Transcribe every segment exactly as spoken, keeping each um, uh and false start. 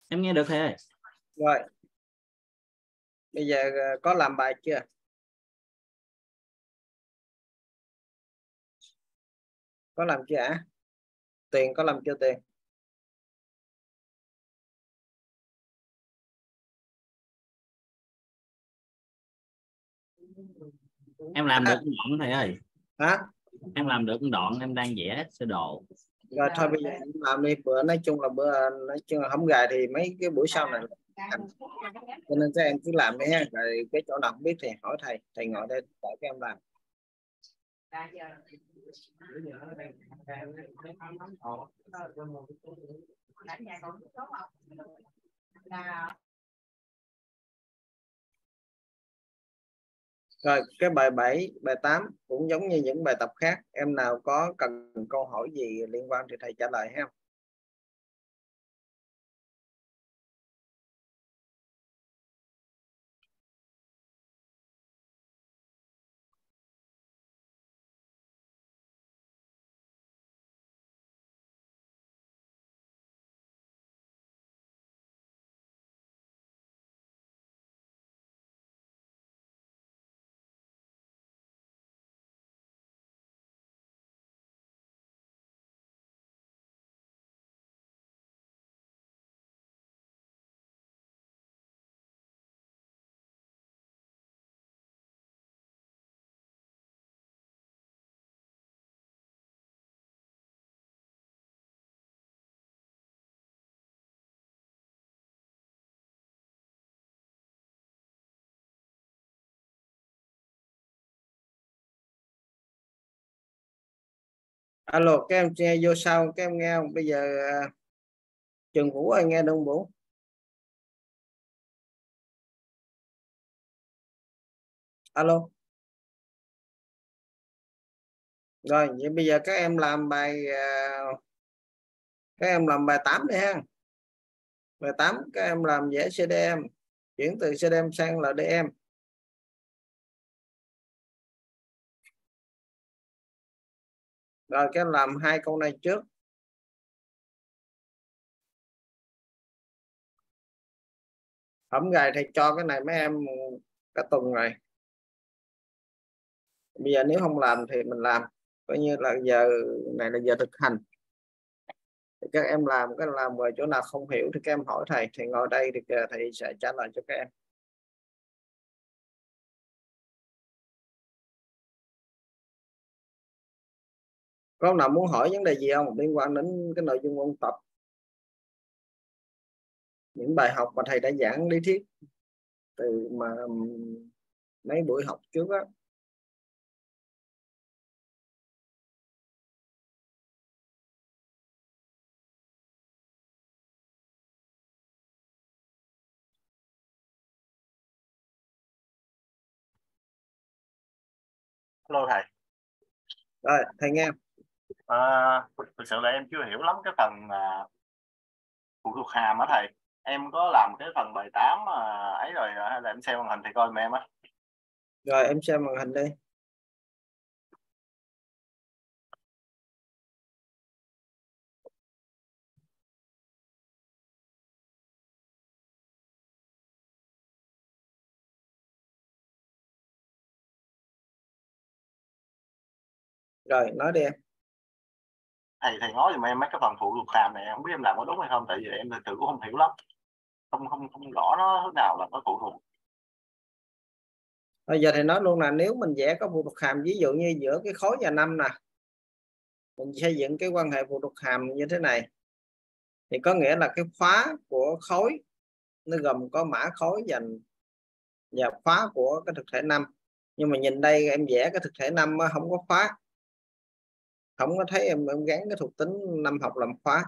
Em nghe được thầy ơi. Rồi. Bây giờ có làm bài chưa? Có làm chưa ạ? À? Tiền có làm chưa Tiền? Em làm được đoạn thầy ơi. Hả? Em làm được đoạn, em đang vẽ sơ đồ. Rồi thôi bây giờ em làm đi, bữa nói chung là bữa nói chung là không gài thì mấy cái buổi sau này làm. Cho nên các em cứ làm đi ha, rồi cái chỗ nào không biết thì hỏi thầy, thầy ngồi đây tại các em làm. Rồi cái bài bảy, bài tám cũng giống như những bài tập khác, em nào có cần câu hỏi gì liên quan thì thầy trả lời ha. Alo, các em nghe vô sau, các em nghe không? Bây giờ uh, Trường Vũ ơi, nghe Đông Vũ. Alo. Rồi, vậy bây giờ các em làm bài uh, các em làm bài tám đi ha. Bài tám các em làm vẽ xê đê em, chuyển từ xê đê em sang lờ đê em. Rồi các em làm hai câu này trước. Hổng gài thầy cho cái này mấy em cả tuần rồi. Bây giờ nếu không làm thì mình làm, coi như là giờ này là giờ thực hành. Thì các em làm, các em làm rồi chỗ nào không hiểu thì các em hỏi thầy, thì ngồi đây thì thầy sẽ trả lời cho các em. Có nào muốn hỏi vấn đề gì không liên quan đến cái nội dung ôn tập, những bài học mà thầy đã giảng lý thuyết từ mà mấy buổi học trước á? Hello thầy. Rồi thầy nghe. À, thực sự là em chưa hiểu lắm cái phần uh, phụ thuộc hàm á thầy. Em có làm cái phần bài tám uh, ấy rồi hay là em xem màn hình thì coi giùm em á. Rồi em xem màn hình đi. Rồi nói đi em. Thầy thầy nói giùm em mấy cái phần phụ thuộc hàm này, không biết em làm có đúng hay không, tại vì em thực sự cũng không hiểu lắm, không không không rõ nó thế nào là nó phụ thuộc. Bây giờ thầy nói luôn là nếu mình vẽ có phụ thuộc hàm, ví dụ như giữa cái khối và năm nè, mình xây dựng cái quan hệ phụ thuộc hàm như thế này, thì có nghĩa là cái khóa của khối nó gồm có mã khối dành và khóa của cái thực thể năm. Nhưng mà nhìn đây em vẽ cái thực thể năm không có khóa, không có thấy em em gắn cái thuộc tính năm học làm khóa.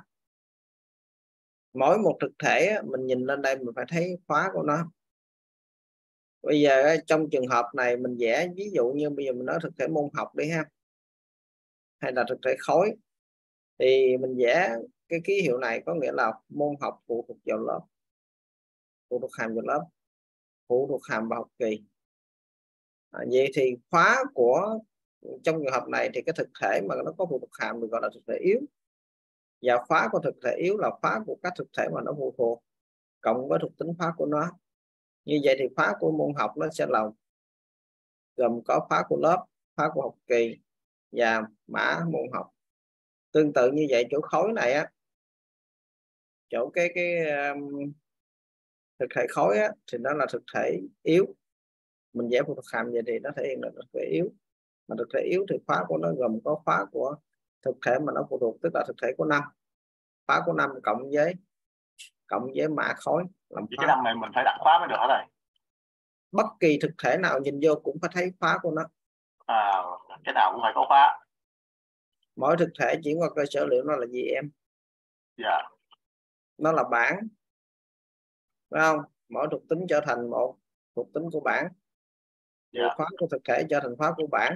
Mỗi một thực thể mình nhìn lên đây mình phải thấy khóa của nó. Bây giờ trong trường hợp này mình vẽ ví dụ như bây giờ mình nói thực thể môn học đi ha, hay là thực thể khối, thì mình vẽ cái ký hiệu này có nghĩa là môn học phụ thuộc vào lớp, phụ thuộc hàm vào lớp, phụ thuộc hàm vào học kỳ. À, vậy thì khóa của trong trường hợp này thì cái thực thể mà nó có phụ thuộc hàm được gọi là thực thể yếu, và khóa của thực thể yếu là khóa của các thực thể mà nó phụ thuộc. cộng với thuộc tính khóa của nó. Như vậy thì khóa của môn học nó sẽ là gồm có khóa của lớp, khóa của học kỳ và mã môn học. Tương tự như vậy chỗ khối này á, chỗ cái cái um, thực thể khối á, thì nó là thực thể yếu. Mình vẽ phụ thuộc hàm vậy thì nó thể hiện là thực thể yếu. Mà thực thể yếu thì khóa của nó gồm có khóa của thực thể mà nó phụ thuộc, tức là thực thể của năm. Khóa của năm cộng với cộng với mã khối làm khóa. Cái năm này mình phải đặt khóa mới được hả thầy? Bất kỳ thực thể nào nhìn vô cũng phải thấy khóa của nó. À, cái nào cũng phải có khóa. Mỗi thực thể chuyển qua cơ sở liệu nó là gì em? Dạ. Nó là bảng, phải không? Mỗi thuộc tính trở thành một thuộc tính của bảng. Thì Dạ. khóa của thực thể trở thành khóa của bảng.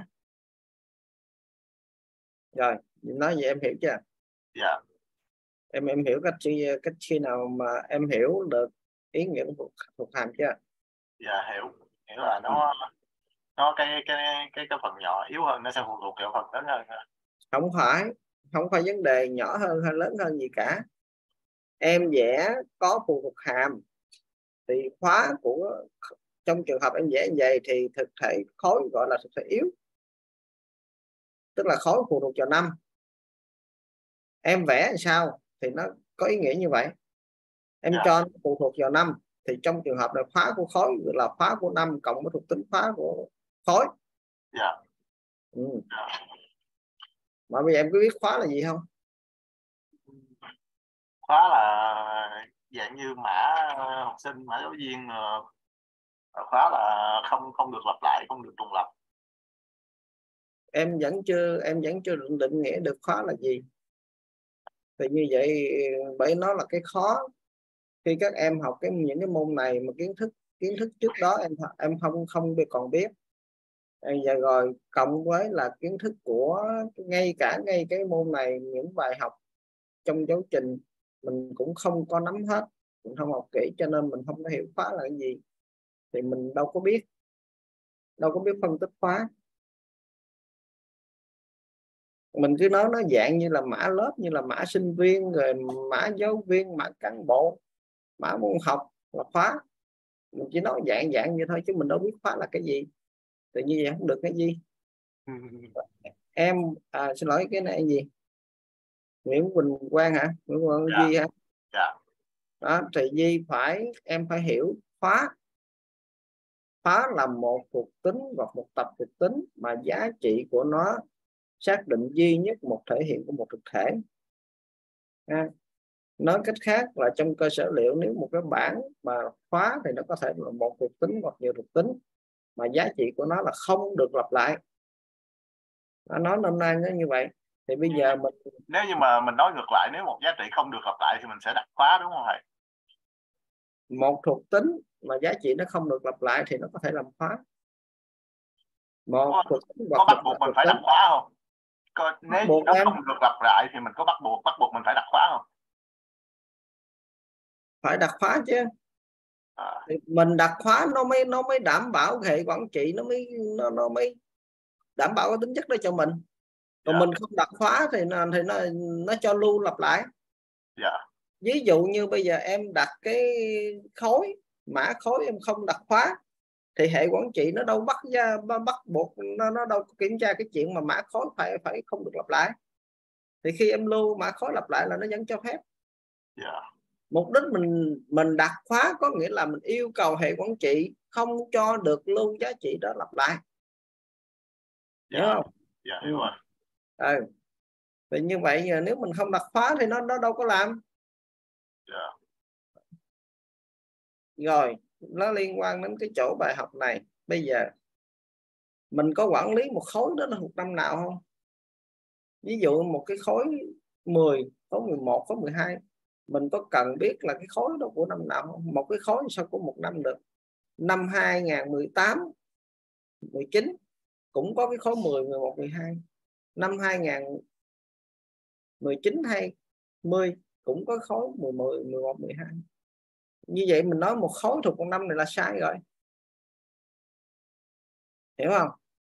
Rồi, nói vậy em hiểu chưa? Dạ. Em em hiểu cách cách khi nào mà em hiểu được ý nghĩa của thuộc hàm chưa? Dạ hiểu. Hiểu là nó nó cái cái cái cái phần nhỏ yếu hơn nó sẽ phụ thuộc vào phần lớn hơn. Không phải, không phải vấn đề nhỏ hơn hay lớn hơn gì cả. Em vẽ có phụ thuộc hàm thì khóa của, trong trường hợp em vẽ như vậy thì thực thể khối gọi là thực thể yếu, tức là khối phụ thuộc vào năm. Em vẽ làm sao thì nó có ý nghĩa như vậy. Em Yeah. cho nó phụ thuộc vào năm thì trong trường hợp này khóa của khối là khóa của năm cộng với thuộc tính khóa của khối. Yeah. Ừ. Yeah. Mà bây giờ em có biết khóa là gì không? Khóa là dạng như mã học sinh, mã giáo viên, khóa là không không được lặp lại, không được trùng lặp. Em vẫn chưa em vẫn chưa định, định nghĩa được khóa là gì. Thì như vậy bởi nó là cái khó khi các em học cái những cái môn này mà kiến thức kiến thức trước đó em em không không còn biết. Giờ rồi cộng với là kiến thức của ngay cả ngay cái môn này, những bài học trong giáo trình mình cũng không có nắm hết, mình không học kỹ cho nên mình không có hiểu khóa là cái gì, thì mình đâu có biết đâu có biết phân tích khóa. Mình cứ nói nó dạng như là mã lớp, như là mã sinh viên, rồi mã giáo viên, mã cán bộ, mã môn học là khóa. Mình chỉ nói dạng dạng như thôi chứ mình đâu biết khóa là cái gì. Tự như vậy không được cái gì. Em à, xin lỗi, cái này gì, Nguyễn Quỳnh Quang hả? Nguyễn Quỳnh Dạ. Duy hả? Dạ. Đó, thì Duy phải em phải hiểu khóa. Khóa là một thuộc tính hoặc một tập thuộc tính mà giá trị của nó xác định duy nhất một thể hiện của một thực thể. À, nói cách khác là trong cơ sở liệu nếu một cái bảng mà khóa thì nó có thể là một thuộc tính hoặc nhiều thuộc tính mà giá trị của nó là không được lặp lại. Nó nói năm nay nó như vậy. Thì bây giờ mình, nếu như mà mình nói ngược lại, nếu một giá trị không được lặp lại thì mình sẽ đặt khóa, đúng không thầy? một thuộc tính mà giá trị nó không được lặp lại thì nó có thể làm khóa. Một có, thuộc tính có bắt hoặc buộc một mình phải tính. đặt khóa không? Có, nếu như nó em không được lặp lại thì mình có bắt buộc bắt buộc mình phải đặt khóa không? phải đặt khóa chứ. À. Thì mình đặt khóa nó mới nó mới đảm bảo hệ quản trị nó mới nó, nó mới đảm bảo cái tính chất đó cho mình. Còn Dạ. mình không đặt khóa thì nó thì nó nó cho lưu lặp lại. Dạ. Ví dụ như bây giờ em đặt cái khối, mã khối em không đặt khóa thì hệ quản trị nó đâu bắt ra bắt buộc nó, nó đâu kiểm tra cái chuyện mà mã khối phải phải không được lặp lại. Thì khi em lưu mã khối lặp lại là nó vẫn cho phép. Dạ. Mục đích mình mình đặt khóa có nghĩa là mình yêu cầu hệ quản trị không cho được lưu giá trị đó lặp lại. Dạ. Hiểu không? Dạ hiểu rồi. Ừ. Ừ. Thì như vậy nếu mình không đặt khóa thì nó nó đâu có làm. Dạ. Rồi nó liên quan đến cái chỗ bài học này. Bây giờ mình có quản lý một khối đó là thuộc năm nào không? Ví dụ một cái khối mười, khối mười một, khối mười hai, mình có cần biết là cái khối đó của năm nào không? Một cái khối sao của một năm được? Năm hai nghìn mười tám, mười chín cũng có cái khối mười, mười một, mười hai. Năm hai nghìn mười chín hay mười cũng có khối mười, mười, mười một, mười hai. Như vậy mình nói một khối thuộc một năm này là sai rồi. Hiểu không?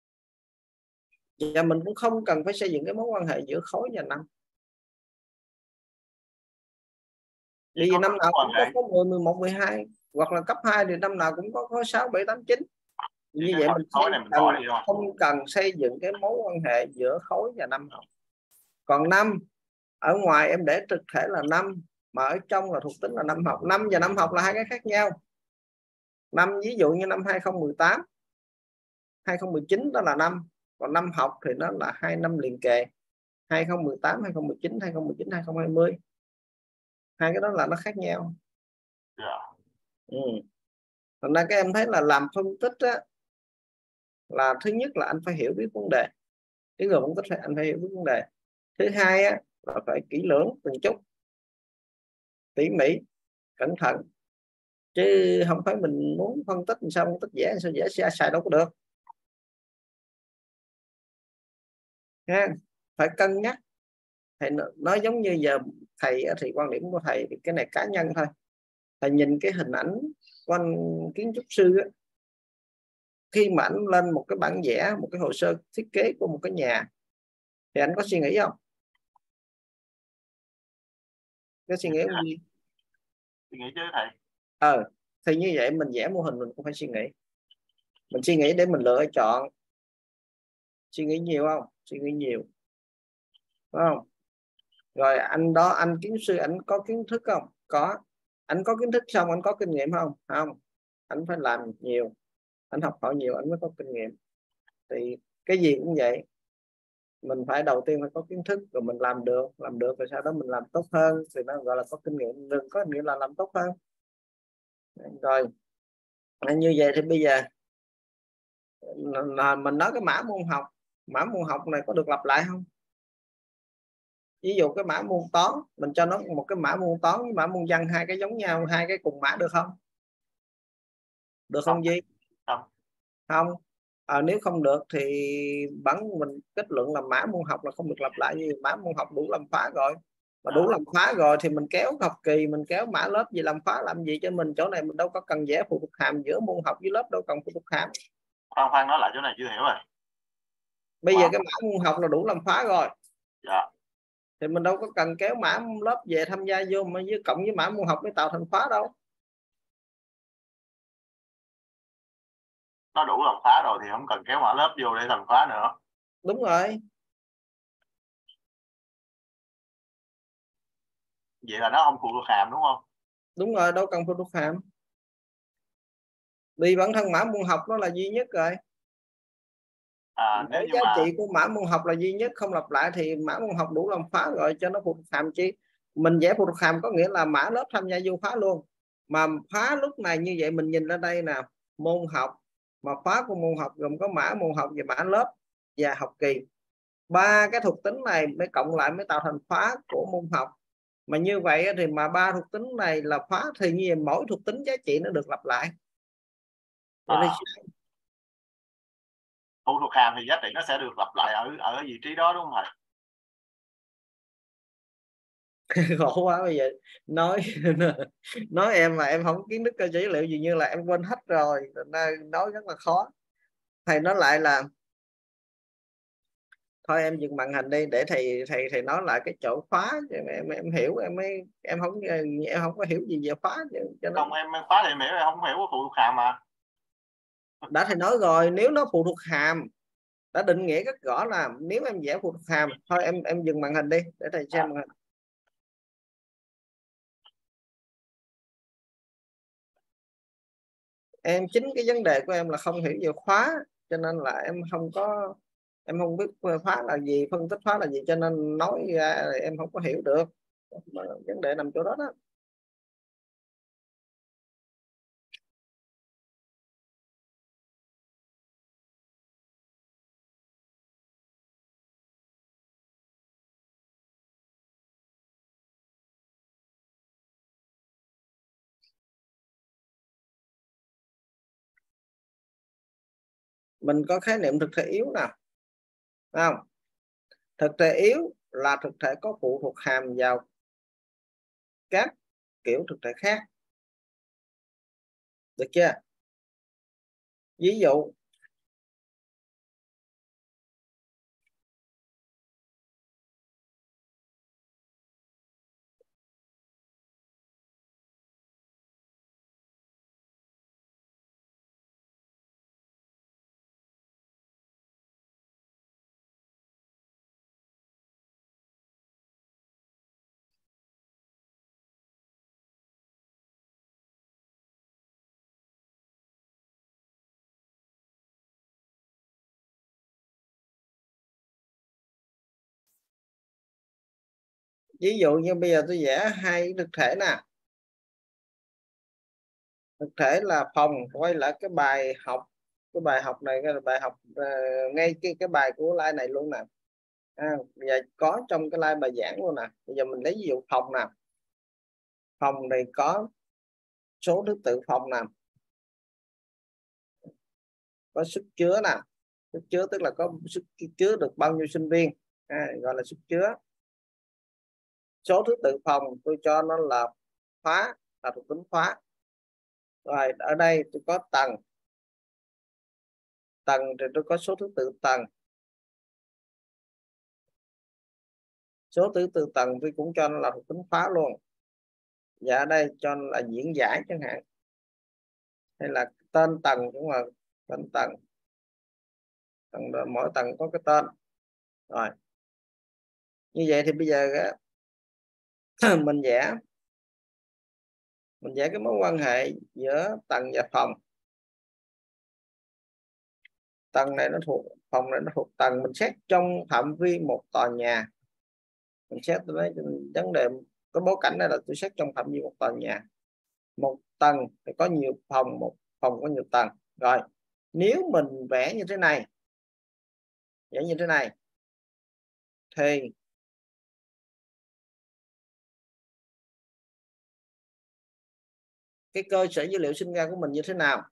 Và mình cũng không cần phải xây dựng cái mối quan hệ giữa khối và năm. vì năm nào cũng có, hệ. có mười, mười một, mười hai, hoặc là cấp hai thì năm nào cũng có có sáu, bảy, tám, chín. Như vậy mình khối này mình cần, bỏ đi không? không cần xây dựng cái mối quan hệ giữa khối và năm học. Còn năm ở ngoài em để thực thể là năm, mà ở trong là thuộc tính là năm học. Năm và năm học là hai cái khác nhau. Năm ví dụ như năm hai không một tám, hai không một chín đó là năm, còn năm học thì nó là hai năm liền kề, hai không một tám, hai không một chín, hai không một chín, hai không hai không. Hai cái đó là nó khác nhau. Yeah. Ừ. Thành ra các em thấy là làm phân tích á, là thứ nhất là anh phải hiểu biết vấn đề. Cái người phân tích phải anh phải hiểu biết vấn đề. Thứ hai á, là phải kỹ lưỡng từng chút, tỉ mỉ, cẩn thận, chứ không phải mình muốn phân tích sao phân tích dễ sao dễ sai, sai đâu có được ha. Phải cân nhắc. Thầy nói giống như giờ thầy thì quan điểm của thầy thì cái này cá nhân thôi. Thầy nhìn cái hình ảnh của anh kiến trúc sư á, khi mà anh lên một cái bản vẽ, một cái hồ sơ thiết kế của một cái nhà thì anh có suy nghĩ không? Có suy nghĩ không gì? Suy nghĩ chứ thầy. Ờ thì như vậy mình vẽ mô hình mình cũng phải suy nghĩ. Mình suy nghĩ để mình lựa chọn. Suy nghĩ nhiều không? Suy nghĩ nhiều, đúng không? Rồi anh đó, anh kiến trúc sư anh có kiến thức không? Có. Anh có kiến thức xong anh có kinh nghiệm không? Không. Anh phải làm nhiều, anh học hỏi nhiều anh mới có kinh nghiệm. Thì cái gì cũng vậy, mình phải đầu tiên phải có kiến thức, rồi mình làm được, làm được rồi sau đó mình làm tốt hơn thì nó gọi là có kinh nghiệm. Đừng có nghĩa là làm tốt hơn. Rồi như vậy thì bây giờ là mình nói cái mã môn học, mã môn học này có được lặp lại không? Ví dụ cái mã môn toán mình cho nó một cái mã môn toán với mã môn văn, hai cái giống nhau, hai cái cùng mã được không? Được không, không Duy? Không. Không. À, nếu không được thì bắn mình kết luận là mã môn học là không được lặp lại, như mã môn học đủ làm khóa rồi. Mà đủ làm khóa rồi thì mình kéo học kỳ, mình kéo mã lớp gì làm khóa làm gì cho mình. Chỗ này mình đâu có cần vẽ phụ thuộc hàm giữa môn học với lớp, đâu cần phụ thuộc hàm. Khoan khoan nói lại chỗ này chưa hiểu rồi. Bây wow. giờ cái mã môn học là đủ làm khóa rồi. Dạ. Thì mình đâu có cần kéo mã lớp về tham gia vô mà với cộng với mã môn học mới tạo thành khóa đâu. Nó đủ làm khóa rồi thì không cần kéo mã lớp vô để thành khóa nữa. Đúng rồi. Vậy là nó không phụ thuộc hàm đúng không? Đúng rồi, đâu cần phụ thuộc hàm. Vì bản thân mã môn học nó là duy nhất rồi. À, nếu như giá mà... trị của mã môn học là duy nhất, không lặp lại thì mã môn học đủ làm khóa rồi, cho nó phụ thuộc hàm chi. Mình vẽ phụ thuộc hàm có nghĩa là mã lớp tham gia vô khóa luôn. Mà khóa lúc này như vậy mình nhìn ra đây nè, môn học mà khóa của môn học gồm có mã môn học và mã lớp và học kỳ. Ba cái thuộc tính này mới cộng lại mới tạo thành khóa của môn học. Mà như vậy thì mà ba thuộc tính này là khóa thì như vậy, mỗi thuộc tính giá trị nó được lặp lại. Vậy à, thì phụ thuộc hàm thì giá trị nó sẽ được lặp lại ở ở vị trí đó đúng không thầy? khổ quá. Bây giờ nói nói em mà em không kiến thức cơ sở dữ liệu gì như là em quên hết rồi, nói rất là khó. Thầy nói lại là thôi em dừng màn hình đi để thầy thầy thầy nói lại cái chỗ khóa em em, em hiểu em mới em không em không có hiểu gì về khóa cho nó... Không, em khóa thì em hiểu, em không hiểu phụ thuộc hàm mà. Đã thầy nói rồi, nếu nó phụ thuộc hàm đã định nghĩa rất rõ là nếu em vẽ phụ thuộc hàm. Thôi em em dừng màn hình đi để thầy xem màn hình. Em chính cái vấn đề của em là không hiểu về khóa cho nên là em không có em không biết khóa là gì, phân tích khóa là gì, cho nên nói ra em không có hiểu được. Vấn đề nằm chỗ đó đó. Mình có khái niệm thực thể yếu nào không? Thực thể yếu là thực thể có phụ thuộc hàm vào các kiểu thực thể khác, được chưa? Ví dụ ví dụ như bây giờ tôi vẽ hai thực thể nè. Thực thể là phòng, quay lại cái bài học, cái bài học này cái bài học uh, ngay cái cái bài của slide này luôn nè. À, bây giờ có trong cái slide bài giảng luôn nè. Bây giờ mình lấy ví dụ phòng nè. Phòng này có số thứ tự phòng nè, có sức chứa nè. Sức chứa tức là có sức chứa được bao nhiêu sinh viên, à, gọi là sức chứa. Số thứ tự phòng tôi cho nó là khóa, là thuộc tính khóa. Rồi ở đây tôi có tầng, tầng thì tôi có số thứ tự tầng. Số thứ tự tầng tôi cũng cho nó là thuộc tính khóa luôn. Và ở đây cho nó là diễn giải chẳng hạn, hay là tên tầng cũng là tên tầng. Tầng mỗi tầng có cái tên. Rồi như vậy thì bây giờ mình vẽ mình vẽ cái mối quan hệ giữa tầng và phòng. Tầng này nó thuộc phòng này nó thuộc tầng, mình xét trong phạm vi một tòa nhà. Mình xét tới vấn đề cái bối cảnh này là tôi xét trong phạm vi một tòa nhà. Một tầng thì có nhiều phòng, một phòng có nhiều tầng. Rồi nếu mình vẽ như thế này, vẽ như thế này thì cái cơ sở dữ liệu sinh ra của mình như thế nào?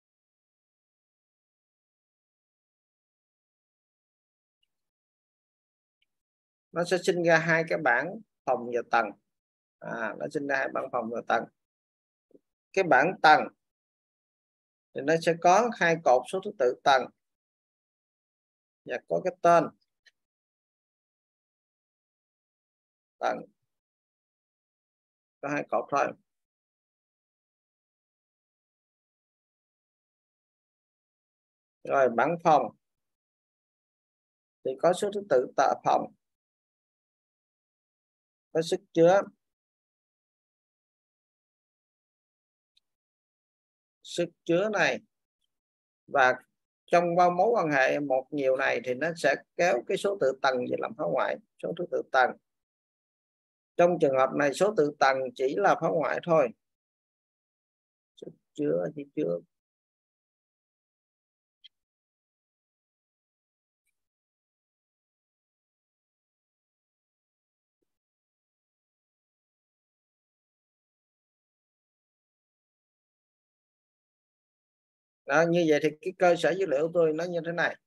Nó sẽ sinh ra hai cái bảng phòng và tầng. À, nó sinh ra hai bảng phòng và tầng. Cái bảng tầng thì nó sẽ có hai cột số thứ tự tầng và có cái tên tầng, có hai cột thôi. Rồi bảng phòng thì có số thứ tự tạ phòng, có sức chứa, sức chứa này, và trong qua mối quan hệ một nhiều này thì nó sẽ kéo cái số tự tầng về làm phá hoại. Số thứ tự tầng trong trường hợp này số tự tầng chỉ là phá hoại thôi. Sức chứa chỉ chứa đó. Như vậy thì cái cơ sở dữ liệu của tôi nó như thế này.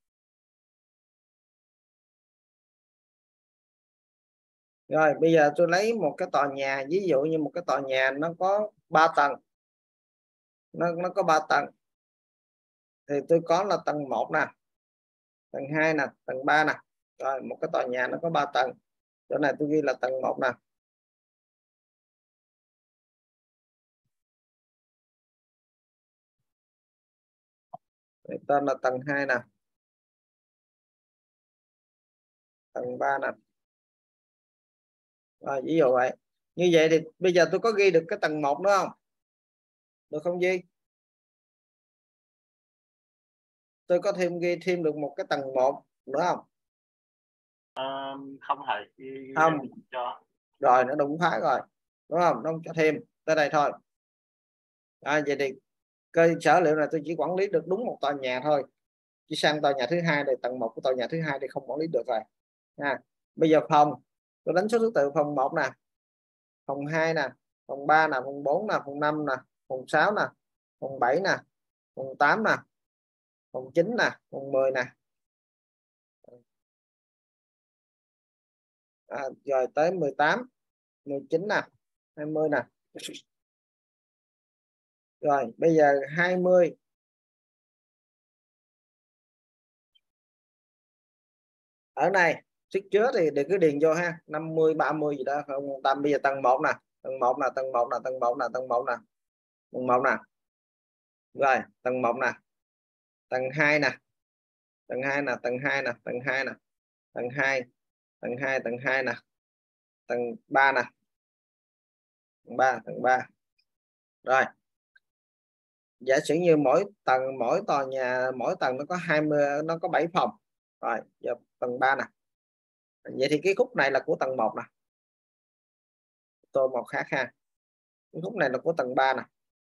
Rồi bây giờ tôi lấy một cái tòa nhà, ví dụ như một cái tòa nhà nó có ba tầng, nó nó có ba tầng thì tôi có là tầng một nè, tầng hai nè, tầng ba nè. Rồi một cái tòa nhà nó có ba tầng, chỗ này tôi ghi là tầng một nè, tên là tầng hai nè, tầng ba nè. Rồi ví dụ vậy. Như vậy thì bây giờ tôi có ghi được cái tầng một nữa không? Được không Duy? Tôi có thêm ghi thêm được một cái tầng một nữa không? À, không thầy. Không. Cho. Rồi nó đúng phá rồi, đúng không? Nó không cho thêm, tới đây thôi. À, vậy thì cơ sở liệu này tôi chỉ quản lý được đúng một tòa nhà thôi. Chỉ sang tòa nhà thứ hai này, tầng một của tòa nhà thứ hai thì không quản lý được rồi. À, bây giờ phòng, tôi đánh số thứ tự phòng một nè, phòng hai nè, phòng ba nè, phòng bốn nè, phòng năm nè, phòng sáu nè, phòng bảy nè, phòng tám nè, phòng chín nè, phòng mười nè. À, rồi tới mười tám, mười chín nè, hai mươi nè. Rồi bây giờ hai mươi. Ở này sức chứa thì để cứ điền vô ha, năm mươi, ba mươi gì đó không quan tâm. Bây giờ tầng một nè, tầng một nè, tầng một nè, tầng một nè, tầng một nè, tầng một nè. Rồi tầng một nè, tầng hai nè, tầng hai nè, tầng hai nè, tầng hai nè, tầng hai, tầng hai, tầng hai nè, tầng ba nè, tầng ba, tầng ba. Rồi giả sử như mỗi tầng, mỗi tòa nhà, mỗi tầng nó có hai mươi, nó có bảy phòng. Rồi giờ tầng ba nè. Vậy thì cái khúc này là của tầng một nè. tô màu khác ha. Cái khúc này là của tầng ba nè.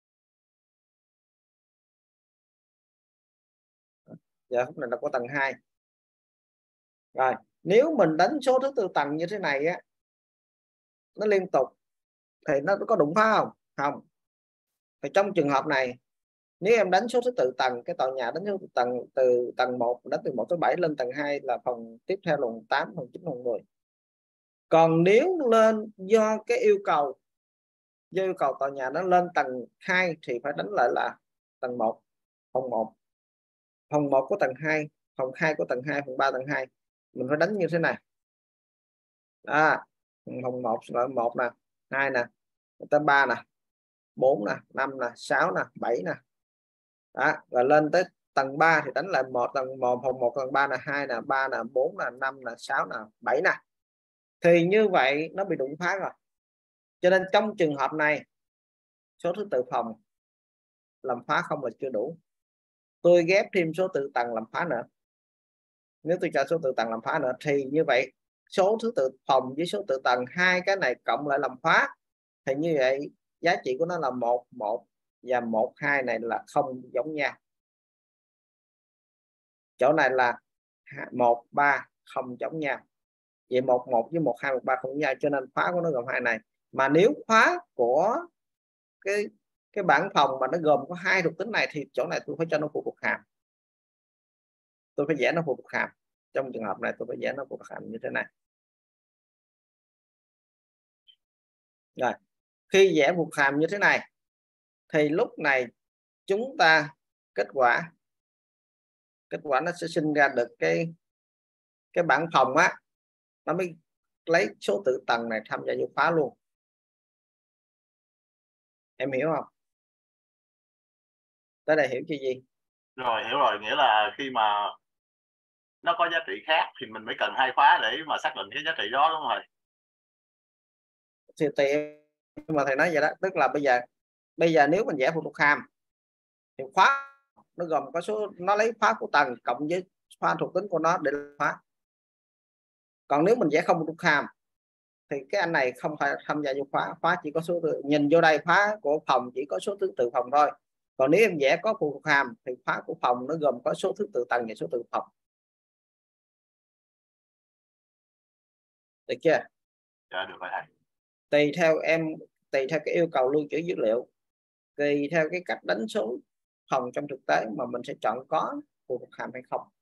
Giờ khúc này là của tầng hai. Rồi, nếu mình đánh số thứ tự tầng như thế này á, nó liên tục thì nó có đụng phá không? Không. Thì trong trường hợp này, nếu em đánh số thứ tự tầng, cái tòa nhà đánh số thứ tự tầng từ tầng một đến từ một tới bảy lên tầng hai là phòng tiếp theo là phòng tám, phòng chín, phòng mười. Còn nếu lên do cái yêu cầu do yêu cầu tòa nhà nó lên tầng hai thì phải đánh lại là tầng một, phòng một. Phòng một của tầng hai, phòng hai của tầng hai, phòng ba tầng hai. Mình phải đánh như thế này. À, phòng một là một nè, hai nè, tới ba nè, bốn nè, năm nè, sáu nè, bảy nè. Đó, rồi lên tới tầng ba thì đánh lại một, tầng một, phòng một, tầng ba là hai nè, ba nè, bốn nè, năm nè, sáu nè, bảy nè. Thì như vậy nó bị đụng phá rồi. Cho nên trong trường hợp này, số thứ tự phòng làm phá không là chưa đủ. Tôi ghép thêm số tự tầng làm phá nữa. Nếu tôi cho số tự tầng làm phá nữa thì như vậy số thứ tự phòng với số tự tầng, hai cái này cộng lại làm phá. Thì như vậy giá trị của nó là một, một và một, hai này là không giống nhau. Chỗ này là một, ba không giống nhau. Vậy một, một với một, hai, một, ba không giống nhau, cho nên khóa của nó gồm hai này. Mà nếu khóa của cái cái bảng phòng mà nó gồm có hai thuộc tính này thì chỗ này tôi phải cho nó phụ thuộc hàm. Tôi phải vẽ nó phụ thuộc hàm. Trong trường hợp này tôi phải vẽ nó phụ thuộc hàm như thế này. Rồi, khi vẽ phụ thuộc hàm như thế này thì lúc này chúng ta kết quả kết quả nó sẽ sinh ra được cái cái bảng phòng á, nó mới lấy số tự tầng này tham gia vô khóa luôn. Em hiểu không? Tới đây hiểu chưa gì? Rồi, hiểu rồi, nghĩa là khi mà nó có giá trị khác thì mình mới cần hai khóa để mà xác định cái giá trị đó, đúng không thầy? Thì tiện mà thầy nói vậy đó, tức là bây giờ bây giờ nếu mình vẽ phụ thuộc hàm thì khóa nó gồm có số, nó lấy khóa của tầng cộng với khóa thuộc tính của nó để khóa. Còn nếu mình vẽ không phụ thuộc hàm thì cái anh này không phải tham gia vô khóa, khóa chỉ có số tự, nhìn vô đây khóa của phòng chỉ có số thứ tự phòng thôi. Còn nếu em vẽ có phụ thuộc hàm thì khóa của phòng nó gồm có số thứ tự tầng và số tự phòng. Được chưa? Dạ, được rồi thầy. Tùy theo em, tùy theo cái yêu cầu lưu trữ dữ liệu, tùy theo cái cách đánh số phòng trong thực tế mà mình sẽ chọn có phụ thuộc hàm hay không.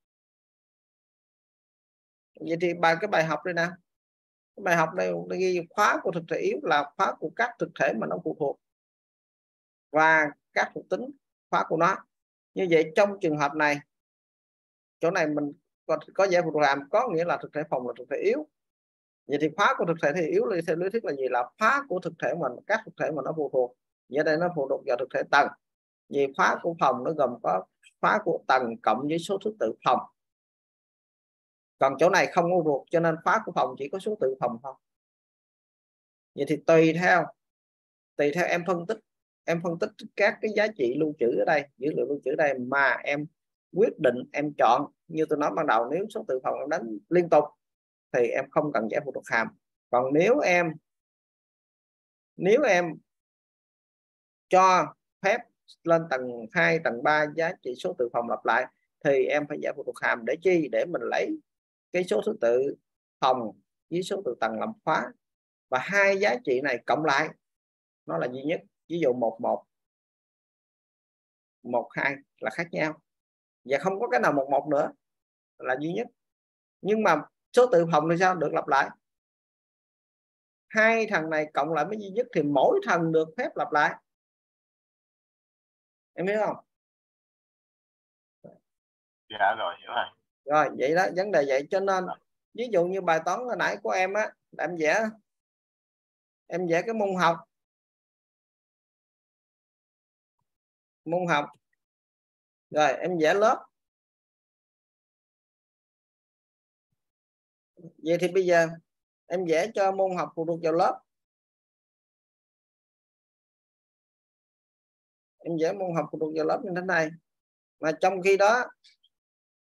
Vậy thì bài cái bài học đây nè, cái bài học đây ghi khóa của thực thể yếu là khóa của các thực thể mà nó phụ thuộc và các thuộc tính khóa của nó. Như vậy trong trường hợp này, chỗ này mình có, có giải phụ thuộc hàm có nghĩa là thực thể phòng là thực thể yếu. Vậy thì khóa của thực thể thì yếu theo lý thuyết là gì? Là khóa của thực thể mình, các thực thể mà nó phụ thuộc. Vậy đây nó phụ thuộc vào thực thể tầng. Vì khóa của phòng nó gồm có khóa của tầng cộng với số thứ tự phòng. Còn chỗ này không phụ thuộc cho nên khóa của phòng chỉ có số tự phòng thôi. Vậy thì tùy theo tùy theo em phân tích em phân tích các cái giá trị lưu trữ ở đây, dữ liệu lưu trữ ở đây mà em quyết định em chọn. Như tôi nói ban đầu, nếu số tự phòng em đánh liên tục thì em không cần vẽ phụ thuộc hàm. Còn nếu em nếu em cho phép lên tầng hai, tầng ba giá trị số tự phòng lặp lại thì em phải vẽ phụ thuộc hàm để chi? Để mình lấy cái số thứ tự phòng với số tự tầng làm khóa, và hai giá trị này cộng lại nó là duy nhất. Ví dụ một một, một hai là khác nhau và không có cái nào một một nữa là duy nhất. Nhưng mà số tự phòng thì sao? Được lặp lại. Hai thằng này cộng lại mới duy nhất thì mỗi thằng được phép lặp lại. Em hiểu không? Dạ rồi, hiểu rồi. Rồi vậy đó, vấn đề vậy. Cho nên ví dụ như bài toán hồi nãy của em á, là em vẽ em vẽ cái môn học môn học rồi em vẽ lớp. Vậy thì bây giờ em vẽ cho môn học phụ thuộc vào lớp. Em vẽ môn học phụ thuộc vào lớp như thế này. Mà trong khi đó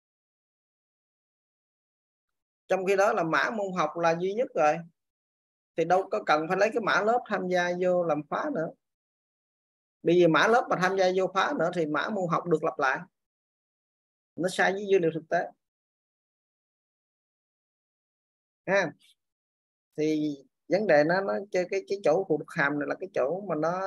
trong khi đó là mã môn học là duy nhất rồi. thì đâu có cần phải lấy cái mã lớp tham gia vô làm khóa nữa. Bây giờ mã lớp mà tham gia vô khóa nữa thì mã môn học được lặp lại, nó sai với dữ liệu thực tế ha. Thì vấn đề nó nó cái cái cái chỗ phụ thuộc hàm này là cái chỗ mà nó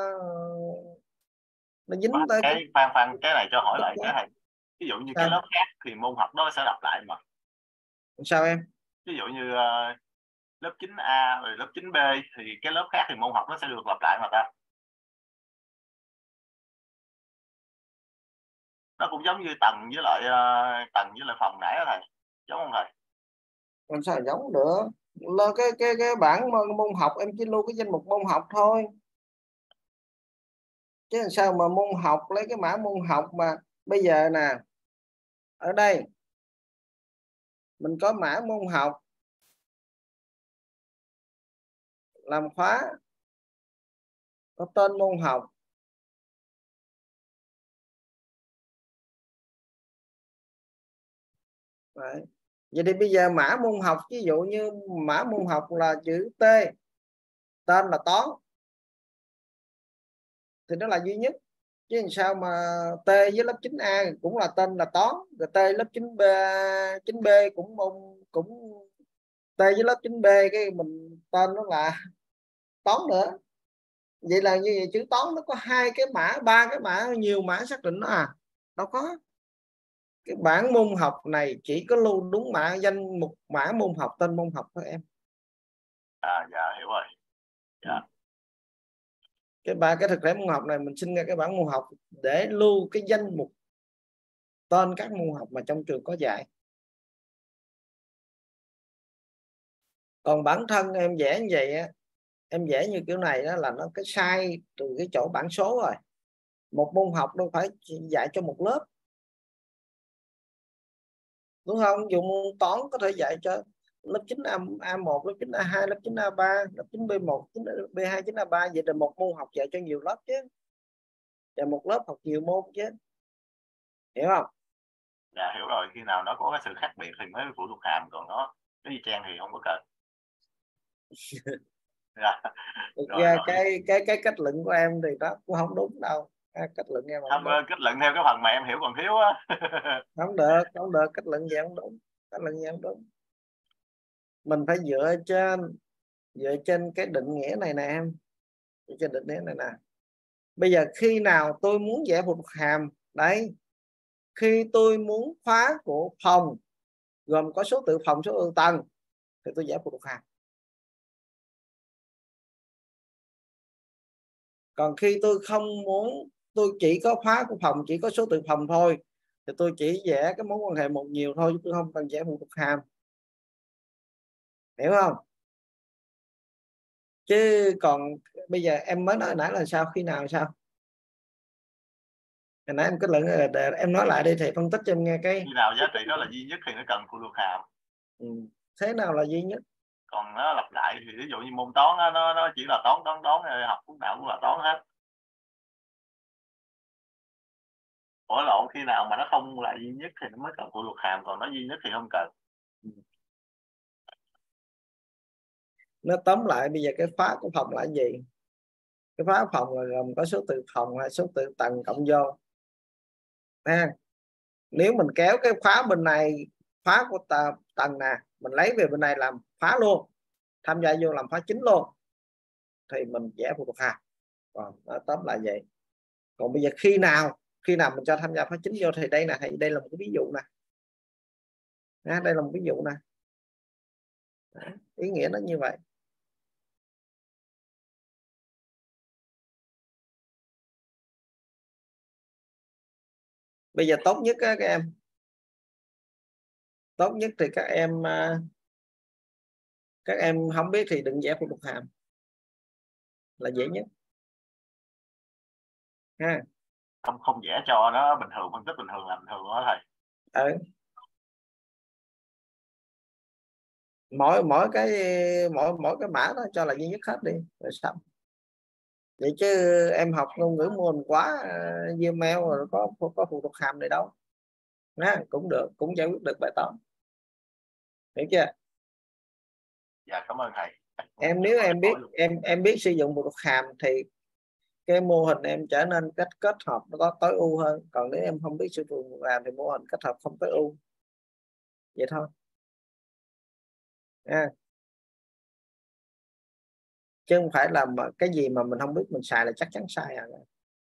nó dính tới cái khoan khoan cái này cho hỏi lại cái cái này, ví dụ như sao? cái lớp khác thì môn học đó sẽ lặp lại mà. Sao em? Ví dụ như uh, lớp chín A rồi lớp chín B thì cái lớp khác thì môn học nó sẽ được lặp lại mà ta. Nó cũng giống như tầng với lại uh, tầng với lại phòng nãy đó thầy, giống không thầy? Làm sao giống nữa, là cái cái cái bảng môn học em chỉ lưu cái danh mục môn học thôi, chứ làm sao mà môn học lấy cái mã môn học. Mà bây giờ nè, ở đây mình có mã môn học làm khóa, có tên môn học, đấy. Vậy thì bây giờ mã môn học, ví dụ như mã môn học là chữ T, tên là toán, thì nó là duy nhất. Chứ làm sao mà T với lớp chín A cũng là tên là toán, rồi T lớp chín B chín B cũng môn cũng T với lớp chín B cái mình tên nó là toán nữa. Vậy là như vậy, chữ toán nó có hai cái mã, ba cái mã, nhiều mã xác định nó à? Đâu có. Cái bảng môn học này chỉ có lưu đúng mã danh mục mã môn học, tên môn học thôi em. À dạ hiểu rồi. Dạ. Cái ba cái thực thể môn học này mình sinh ra cái bảng môn học để lưu cái danh mục tên các môn học mà trong trường có dạy. Còn bản thân em vẽ như vậy á, em vẽ như kiểu này đó là nó cái sai từ cái chỗ bảng số rồi. Một môn học đâu phải dạy cho một lớp, đúng không? Dùng môn toán có thể dạy cho lớp chín A một, lớp chín A hai, lớp chín A ba, lớp chín B một, chín B hai, chín A ba. Vậy là một môn học dạy cho nhiều lớp chứ, và một lớp học nhiều môn chứ, hiểu không? Dạ hiểu rồi, khi nào nó có cái sự khác biệt thì mới phụ thuộc hàm, còn nó cái y chang thì không có cần. Dạ. Thực Rồi, ra rồi. cái cái cái cách luận của em thì đó cũng không đúng đâu. À, cách luận em không Không, đúng. kết luận theo cái phần mà em hiểu còn thiếu á. Không được, không được, cách luận gì không đúng, cách luận gì không đúng. Mình phải dựa trên dựa trên cái định nghĩa này nè em, dựa trên định nghĩa này nè. Bây giờ khi nào tôi muốn vẽ phụ thuộc hàm đấy, khi tôi muốn khóa của phòng gồm có số tự phòng, số tự tầng thì tôi vẽ phụ thuộc hàm. Còn khi tôi không muốn, tôi chỉ có khóa của phòng chỉ có số tự phòng thôi, thì tôi chỉ vẽ cái mối quan hệ một nhiều thôi, tôi không cần vẽ phụ thuộc hàm, hiểu không? Chứ còn bây giờ em mới nói nãy là sao, khi nào sao? Hồi nãy em kết luận là em nói lại đi thì phân tích cho em nghe cái Khi nào giá trị đó là duy nhất thì nó cần phụ thuộc hàm. ừ. Thế nào là duy nhất? Còn nó lặp lại thì ví dụ như môn toán đó, nó nó chỉ là toán toán toán, học lúc nào cũng là toán hết. Ủa lộn, khi nào mà nó không là duy nhất thì nó mới cần phụ thuộc hàm, còn nó duy nhất thì không cần. Nó tóm lại bây giờ cái khóa của phòng là gì? Cái khóa phòng là gồm có số tự phòng hay số tự tầng cộng vô ha. Nếu mình kéo cái khóa bên này, khóa của tầng nè, mình lấy về bên này làm khóa luôn, tham gia vô làm khóa chính luôn, thì mình vẽ phụ thuộc hàm. Còn nó tóm lại vậy. Còn bây giờ khi nào khi nào mình cho tham gia khóa chính vô thì đây nè, đây là một cái ví dụ nè, à, đây là một ví dụ nè. Đó, ý nghĩa nó như vậy. Bây giờ tốt nhất á, các em tốt nhất thì các em các em không biết thì đừng vẽ phụ thuộc hàm là dễ nhất ha. Không không vẽ cho nó bình thường, phân tích bình thường làm bình thường đó thầy. Ừ. mỗi mỗi cái mỗi mỗi cái mã đó cho là duy nhất hết đi rồi xong. Vậy chứ em học ngôn ngữ môn quá uh, Gmail rồi có có phụ thuộc hàm này đâu ha, cũng được, cũng giải quyết được bài toán, hiểu chưa? Dạ cảm ơn thầy. Em nếu em biết em em biết sử dụng bộ luật hàm thì cái mô hình em trở nên cách kết hợp nó có tối ưu hơn, còn nếu em không biết sử dụng bộ luật hàm thì mô hình kết hợp không tối ưu, vậy thôi à. Chứ không phải là cái gì mà mình không biết mình xài là chắc chắn sai à.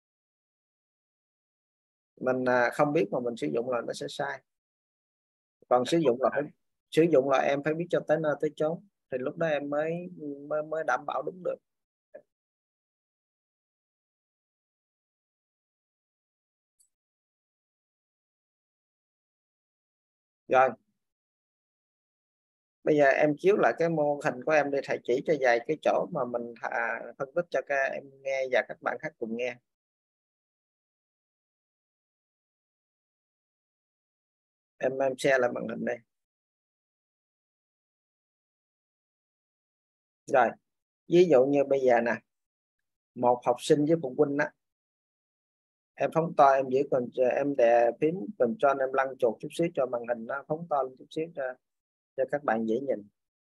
Mình không biết mà mình sử dụng là nó sẽ sai. Còn sử dụng là phải, sử dụng là em phải biết cho tới nơi tới chốn thì lúc đó em mới mới, mới đảm bảo đúng được. Rồi bây giờ em chiếu lại cái mô hình của em để thầy chỉ cho vài cái chỗ mà mình à, phân tích cho các em nghe và các bạn khác cùng nghe. Em em share lại màn hình đây. Rồi ví dụ như bây giờ nè, một học sinh với phụ huynh á, em phóng to em chỉ cần em đè phím Ctrl em lăn chuột chút xíu cho màn hình nó phóng to lên chút xíu cho cho các bạn dễ nhìn.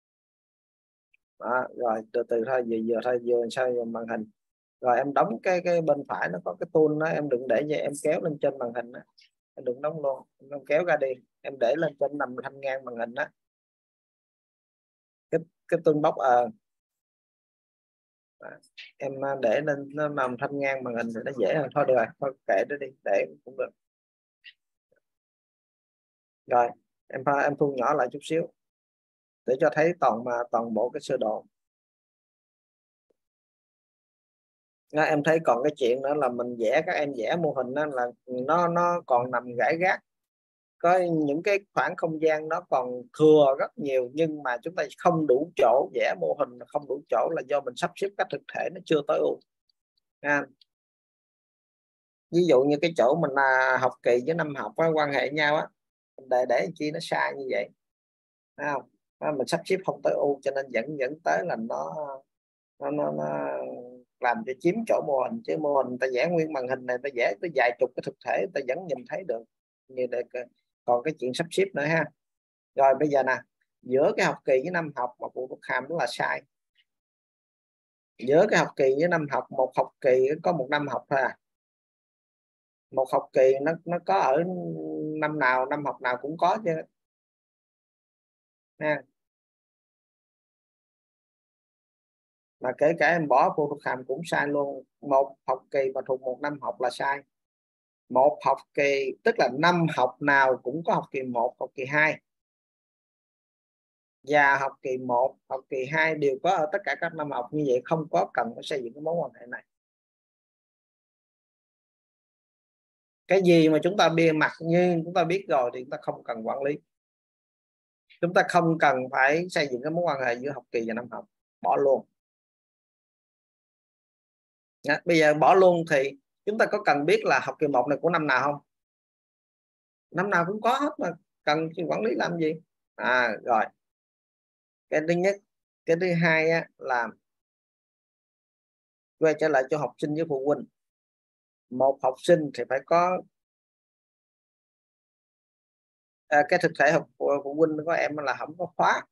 Đó, rồi từ từ thôi, vừa vừa thôi, vừa sao màn hình. Rồi em đóng cái cái bên phải nó có cái tool đó, em đừng để vậy, em kéo lên trên màn hình đó. Em đừng đóng luôn, em kéo ra đi, em để lên trên nằm thanh ngang màn hình đó. Cái cái tool box ờ à, em để lên nó nằm thanh ngang màn hình thì nó dễ hơn. Thôi được rồi, thôi kệ nó đi, để cũng được. Rồi em em thu nhỏ lại chút xíu để cho thấy toàn mà toàn bộ cái sơ đồ. Đó, em thấy còn cái chuyện nữa là mình vẽ, các em vẽ mô hình đó là nó nó còn nằm rải rác, có những cái khoảng không gian nó còn thừa rất nhiều, nhưng mà chúng ta không đủ chỗ vẽ mô hình, không đủ chỗ là do mình sắp xếp cách thực thể nó chưa tối ưu à. Ví dụ như cái chỗ mình là học kỳ với năm học với quan hệ nhau á, để để chi nó sai như vậy không à, mình sắp xếp không tối ưu cho nên dẫn dẫn tới là nó nó, nó, nó làm cho chiếm chỗ mô hình. Chứ mô hình ta vẽ nguyên màn hình này, ta vẽ tới vài chục cái thực thể ta vẫn nhìn thấy được như để còn cái chuyện sắp xếp nữa ha. Rồi bây giờ nè, giữa cái học kỳ với năm học mà bộ luật hàm đó là sai. Giữa cái học kỳ với năm học, một học kỳ có một năm học thôi à. Một học kỳ nó nó có ở năm nào, năm học nào cũng có chứ ha. Mà kể cả em bỏ bộ luật hàm cũng sai luôn. Một học kỳ mà thuộc một năm học là sai. Một học kỳ tức là năm học nào cũng có học kỳ một, học kỳ hai, và học kỳ một, học kỳ hai đều có ở tất cả các năm học. Như vậy không có cần phải xây dựng cái mối quan hệ này. Cái gì mà chúng ta bia mặt như chúng ta biết rồi thì chúng ta không cần quản lý. Chúng ta không cần phải xây dựng cái mối quan hệ giữa học kỳ và năm học, bỏ luôn. Đó, bây giờ bỏ luôn thì chúng ta có cần biết là học kỳ một này của năm nào không? Năm nào cũng có hết mà, cần quản lý làm gì à. Rồi cái thứ nhất. Cái thứ hai á, là quay trở lại cho học sinh với phụ huynh. Một học sinh thì phải có à, cái thực thể học phụ huynh của em là không có khóa,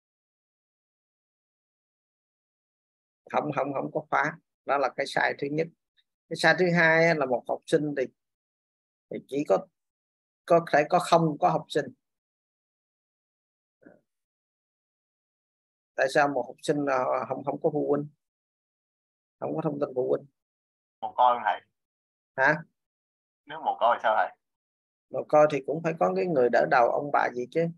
không không không có khóa. Đó là cái sai thứ nhất. Cái sai thứ hai là một học sinh thì, thì chỉ có có thể có không có học sinh. Tại sao một học sinh không không có phụ huynh, không có thông tin phụ huynh? Một coi thầy Hả? Nếu một coi sao thầy? Một coi thì cũng phải có cái người đỡ đầu, ông bà gì chứ,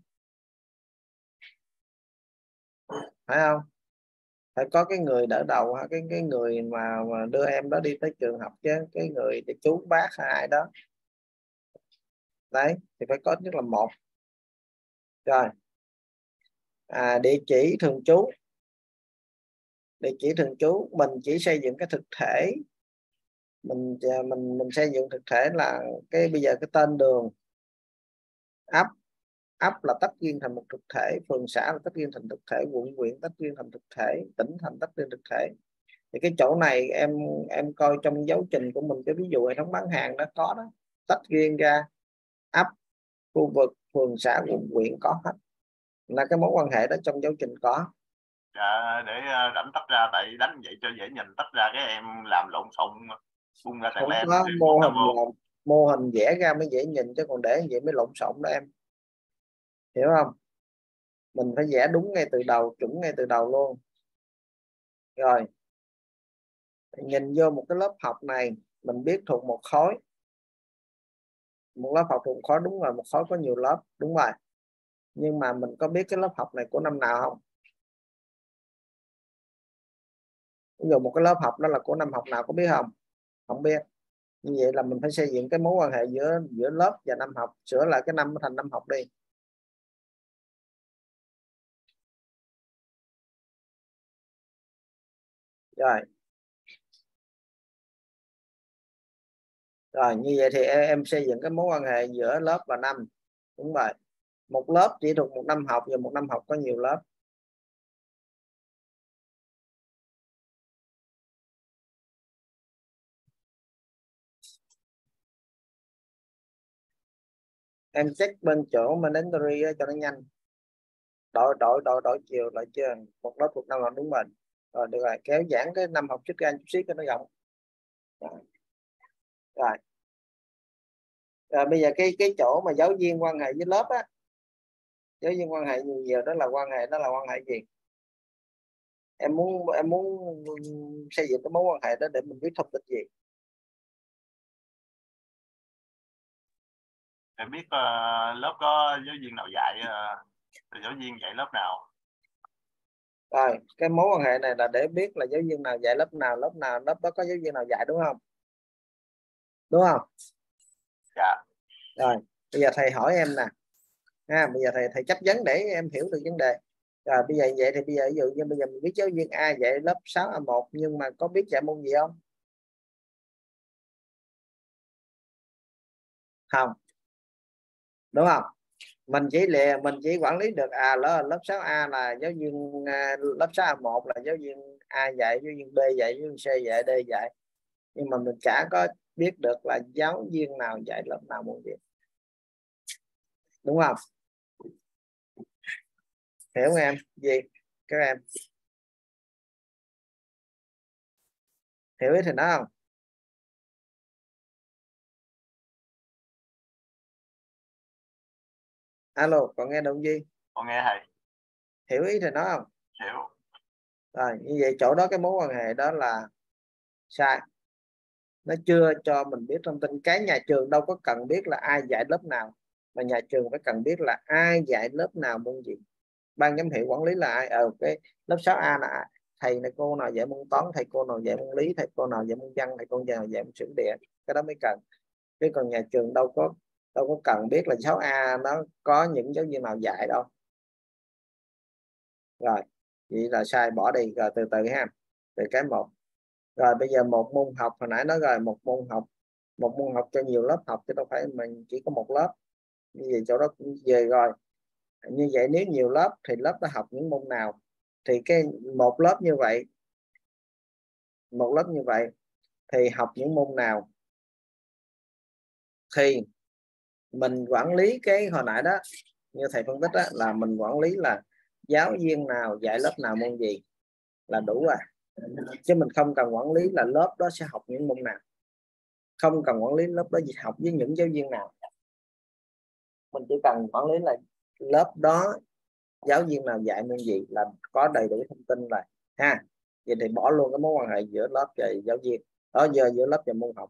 phải không? Phải có cái người đỡ đầu, cái cái người mà, mà đưa em đó đi tới trường học chứ, cái người thì chú bác hay ai đó đấy, thì phải có nhất là một. Rồi à, địa chỉ thường trú. Địa chỉ thường trú mình chỉ xây dựng cái thực thể, mình mình mình xây dựng thực thể là cái bây giờ cái tên đường, ấp ấp là tách riêng thành một thực thể, phường xã là tách riêng thành thực thể, quận huyện tách riêng thành thực thể, tỉnh thành tách riêng thực thể. Thì cái chỗ này em em coi trong giáo trình của mình, cái ví dụ hệ thống bán hàng đó có đó, tách riêng ra ấp, khu vực, phường xã, quận huyện có hết, là cái mối quan hệ đó trong giáo trình có. Dạ, để rảnh tách ra, tại đánh vậy cho dễ nhìn, tách ra cái em làm lộn xộn bung ra tàn Không len. có mô hình là mô hình vẽ ra mới dễ nhìn, chứ còn để vậy mới lộn xộn đó em, hiểu không? Mình phải vẽ đúng ngay từ đầu, chuẩn ngay từ đầu luôn. Rồi nhìn vô một cái lớp học này, mình biết thuộc một khối, một lớp học thuộc một khối, đúng rồi, một khối có nhiều lớp, đúng rồi, nhưng mà mình có biết cái lớp học này của năm nào không? Ví dụ một cái lớp học đó là của năm học nào, có biết không? Không biết. Như vậy là mình phải xây dựng cái mối quan hệ giữa giữa lớp và năm học, sửa lại cái năm thành năm học đi. Rồi rồi như vậy thì em xây dựng cái mối quan hệ giữa lớp và năm, đúng rồi. Một lớp chỉ thuộc một năm học và một năm học có nhiều lớp. Em check bên chỗ mandatory cho nó nhanh, đổi đổi đổi đổi chiều lại chưa, một lớp thuộc năm học, đúng mình. Rồi được rồi, kéo giãn cái năm học trước ra chút xíu cho nó rộng. Rồi. Rồi. Rồi bây giờ cái cái chỗ mà giáo viên quan hệ với lớp á, giáo viên quan hệ nhiều nhiều đó là quan hệ đó là quan hệ gì? Em muốn em muốn xây dựng cái mối quan hệ đó để mình biết thông tin gì? Em biết uh, lớp có giáo viên nào dạy, uh, giáo viên dạy lớp nào. Rồi cái mối quan hệ này là để biết là giáo viên nào dạy lớp nào, lớp nào lớp đó có giáo viên nào dạy, đúng không? Đúng không? Dạ. Rồi bây giờ thầy hỏi em nè, ha, bây giờ thầy thầy chấp vấn để em hiểu được vấn đề. Rồi bây giờ vậy thì bây giờ ví dụ như bây giờ mình biết giáo viên A dạy lớp sáu A một, nhưng mà có biết dạy môn gì không? Không, đúng không? Mình chỉ lệ mình chỉ quản lý được à lớp lớp sáu A là giáo viên à, lớp sáu A một là giáo viên A dạy, giáo viên B dạy, giáo viên C dạy, D dạy, nhưng mà mình chả có biết được là giáo viên nào dạy lớp nào môn gì, đúng không? Hiểu không em? Gì các em hiểu ý thì nói không? Alo, còn nghe đồng gì? Con nghe thầy. Hiểu ý thì nói không? Hiểu. Rồi như vậy chỗ đó cái mối quan hệ đó là sai, nó chưa cho mình biết thông tin. Cái nhà trường đâu có cần biết là ai dạy lớp nào, mà nhà trường phải cần biết là ai dạy lớp nào môn gì. Ban giám hiệu quản lý là ai? Ở cái lớp sáu A là thầy này cô nào dạy môn toán, thầy cô nào dạy môn lý, thầy cô nào dạy môn văn, thầy cô nào dạy môn sử địa, cái đó mới cần. Chứ còn nhà trường đâu có đâu có cần biết là sáu A nó có những giáo viên nào dạy đâu. Rồi vậy là sai, bỏ đi. Rồi từ từ ha, từ cái một. Rồi bây giờ một môn học, hồi nãy nói rồi, một môn học, một môn học cho nhiều lớp học chứ đâu phải mình chỉ có một lớp. Như vậy chỗ đó cũng về rồi. Như vậy nếu nhiều lớp thì lớp đó học những môn nào? Thì cái một lớp như vậy, một lớp như vậy thì học những môn nào? Thì mình quản lý cái hồi nãy đó, như thầy phân tích đó, là mình quản lý là giáo viên nào dạy lớp nào môn gì là đủ rồi. Chứ mình không cần quản lý là lớp đó sẽ học những môn nào, không cần quản lý lớp đó học với những giáo viên nào. Mình chỉ cần quản lý là lớp đó giáo viên nào dạy môn gì là có đầy đủ thông tin rồi ha. Vậy thì bỏ luôn cái mối quan hệ giữa lớp và giáo viên đó, giờ giữa lớp và môn học,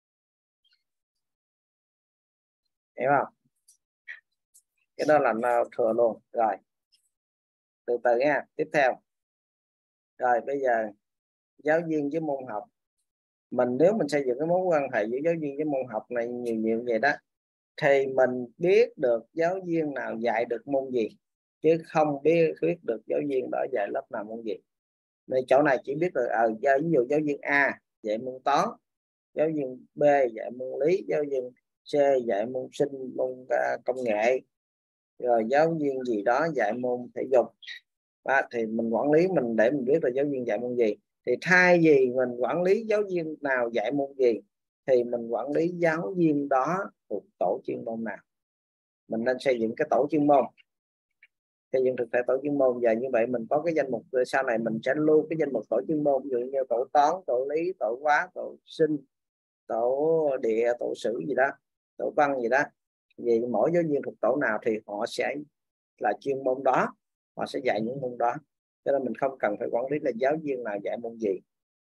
hiểu không? Cái đó là nó thừa luôn. Rồi từ từ nha, tiếp theo. Rồi bây giờ giáo viên với môn học, mình nếu mình xây dựng cái mối quan hệ giữa giáo viên với môn học này nhiều nhiều vậy đó, thì mình biết được giáo viên nào dạy được môn gì, chứ không biết biết được giáo viên đó dạy lớp nào môn gì. Nên chỗ này chỉ biết được ở à, ví dụ giáo viên A dạy môn toán, giáo viên B dạy môn lý, giáo viên C dạy môn sinh, môn uh, công nghệ, rồi giáo viên gì đó dạy môn thể dục. À, thì mình quản lý mình để mình biết là giáo viên dạy môn gì. Thì thay vì mình quản lý giáo viên nào dạy môn gì, thì mình quản lý giáo viên đó thuộc tổ chuyên môn nào. Mình nên xây dựng cái tổ chuyên môn. xây dựng thực thể tổ chuyên môn. Và như vậy mình có cái danh mục, sau này mình sẽ lưu cái danh mục tổ chuyên môn, ví dụ như tổ toán, tổ lý, tổ hóa, tổ sinh, tổ địa, tổ sử gì đó, tổ văn gì đó. Vì mỗi giáo viên thuộc tổ nào thì họ sẽ là chuyên môn đó, họ sẽ dạy những môn đó, cho nên mình không cần phải quản lý là giáo viên nào dạy môn gì.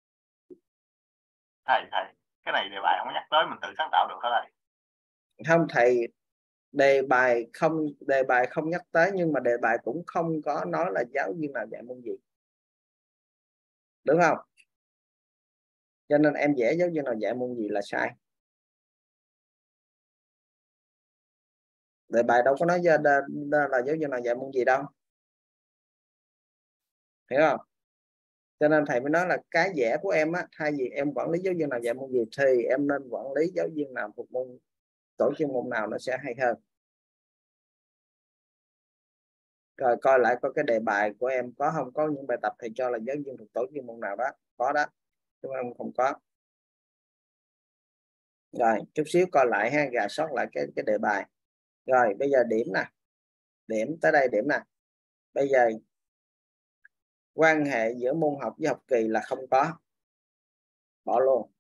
Thầy thầy cái này đề bài không nhắc tới, mình tự sáng tạo được hả thầy? Không thầy, đề bài không đề bài không nhắc tới, nhưng mà đề bài cũng không có nói là giáo viên nào dạy môn gì, đúng không? Cho nên em vẽ giáo viên nào dạy môn gì là sai. Đề bài đâu có nói ra là giáo viên nào dạy môn gì đâu, hiểu không? Cho nên thầy mới nói là cái vẽ của em á, thay vì em quản lý giáo viên nào dạy môn gì thì em nên quản lý giáo viên nào thuộc môn tổ chuyên môn nào, nó sẽ hay hơn. Rồi coi lại coi cái đề bài của em có không có những bài tập thầy cho là giáo viên thuộc tổ chuyên môn nào đó, có đó, đúng không? Không có. Rồi chút xíu coi lại ha, gà sót lại cái cái đề bài. Rồi bây giờ điểm nè, điểm tới đây điểm nè. Bây giờ quan hệ giữa môn học với học kỳ là không có, bỏ luôn.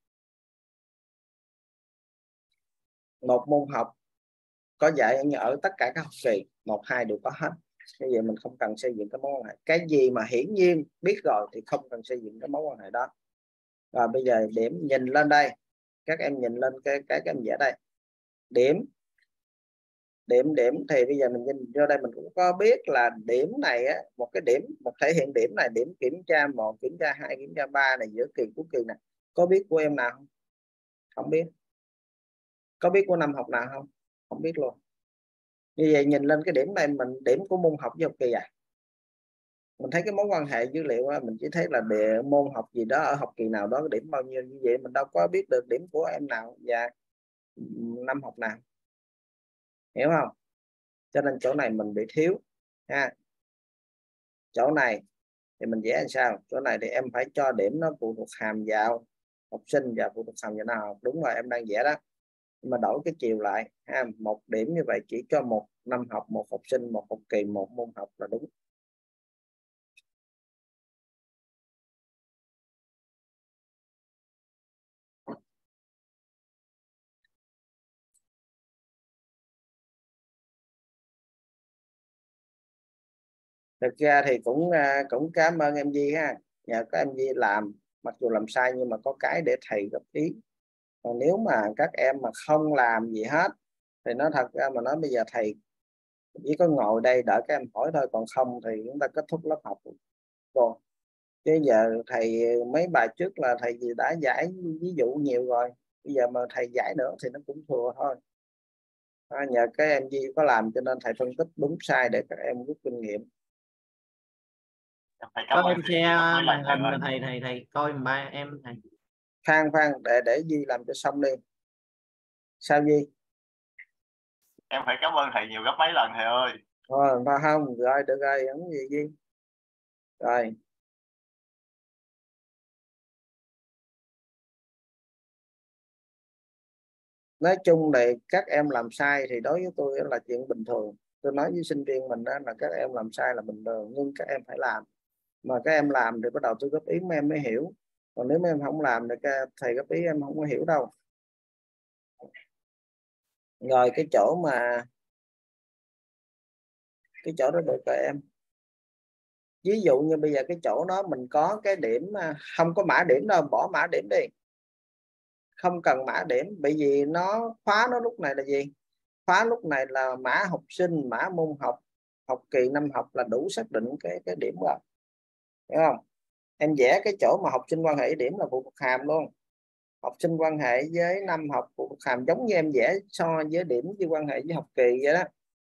Một môn học có dạy ở tất cả các học kỳ, một hai đều có hết. Bây giờ mình không cần xây dựng cái mối quan hệ. Cái gì mà hiển nhiên biết rồi thì không cần xây dựng cái mối quan hệ đó. Rồi bây giờ điểm nhìn lên đây, các em nhìn lên cái cái cái em vẽ đây. Điểm điểm điểm thì bây giờ mình nhìn vô đây mình cũng có biết là điểm này á, một cái điểm, một thể hiện điểm này, điểm kiểm tra một, kiểm tra hai, kiểm tra ba này, giữa kỳ cuối kỳ này, có biết của em nào không? Không biết. Có biết của năm học nào không? Không biết luôn. Như vậy nhìn lên cái điểm này, mình điểm của môn học với học kỳ à, mình thấy cái mối quan hệ dữ liệu á, mình chỉ thấy là địa môn học gì đó ở học kỳ nào đó điểm bao nhiêu, như vậy mình đâu có biết được điểm của em nào và năm học nào, hiểu không? Cho nên chỗ này mình bị thiếu ha. Chỗ này thì mình vẽ làm sao? Chỗ này thì em phải cho điểm nó phụ thuộc hàm vào học sinh và phụ thuộc hàm vào nào học. Đúng rồi, em đang vẽ đó, nhưng mà đổi cái chiều lại ha. Một điểm như vậy chỉ cho một năm học, một học sinh, một học kỳ, một môn học là đúng. Thực ra thì cũng cũng cảm ơn em Di ha, nhờ có em Di làm, mặc dù làm sai nhưng mà có cái để thầy góp ý. Còn nếu mà các em mà không làm gì hết thì nó thật ra mà nói bây giờ thầy chỉ có ngồi đây đợi các em hỏi thôi, còn không thì chúng ta kết thúc lớp học rồi. Chứ giờ thầy mấy bài trước là thầy đã giải ví dụ nhiều rồi, bây giờ mà thầy giải nữa thì nó cũng thừa thôi. À, nhờ các em Di có làm cho nên thầy phân tích đúng sai để các em rút kinh nghiệm. Có em share màn hình là thầy thầy thầy coi ba em thầy. Khoan khoan để để Di làm cho xong đi. Sao Di? Em phải cảm ơn thầy nhiều gấp mấy lần thầy ơi. Ờ, à, không, rồi được rồi, không gì Di. Rồi. Nói chung là các em làm sai thì đối với tôi là chuyện bình thường. Tôi nói với sinh viên mình đó là các em làm sai là bình thường, nhưng các em phải làm. Mà các em làm thì bắt đầu tôi góp ý mấy em mới hiểu. Còn nếu mấy em không làm thì thầy góp ý em không có hiểu đâu. Rồi cái chỗ mà cái chỗ đó được rồi em. Ví dụ như bây giờ cái chỗ đó mình có cái điểm không có mã điểm đâu, bỏ mã điểm đi. Không cần mã điểm, bởi vì nó khóa nó lúc này là gì? Khóa lúc này là mã học sinh, mã môn học, học kỳ năm học là đủ xác định cái cái điểm rồi, hiểu không? Em vẽ cái chỗ mà học sinh quan hệ điểm là phụ thuộc hàm luôn. Học sinh quan hệ với năm học phụ thuộc hàm, giống như em vẽ so với điểm với quan hệ với học kỳ vậy đó.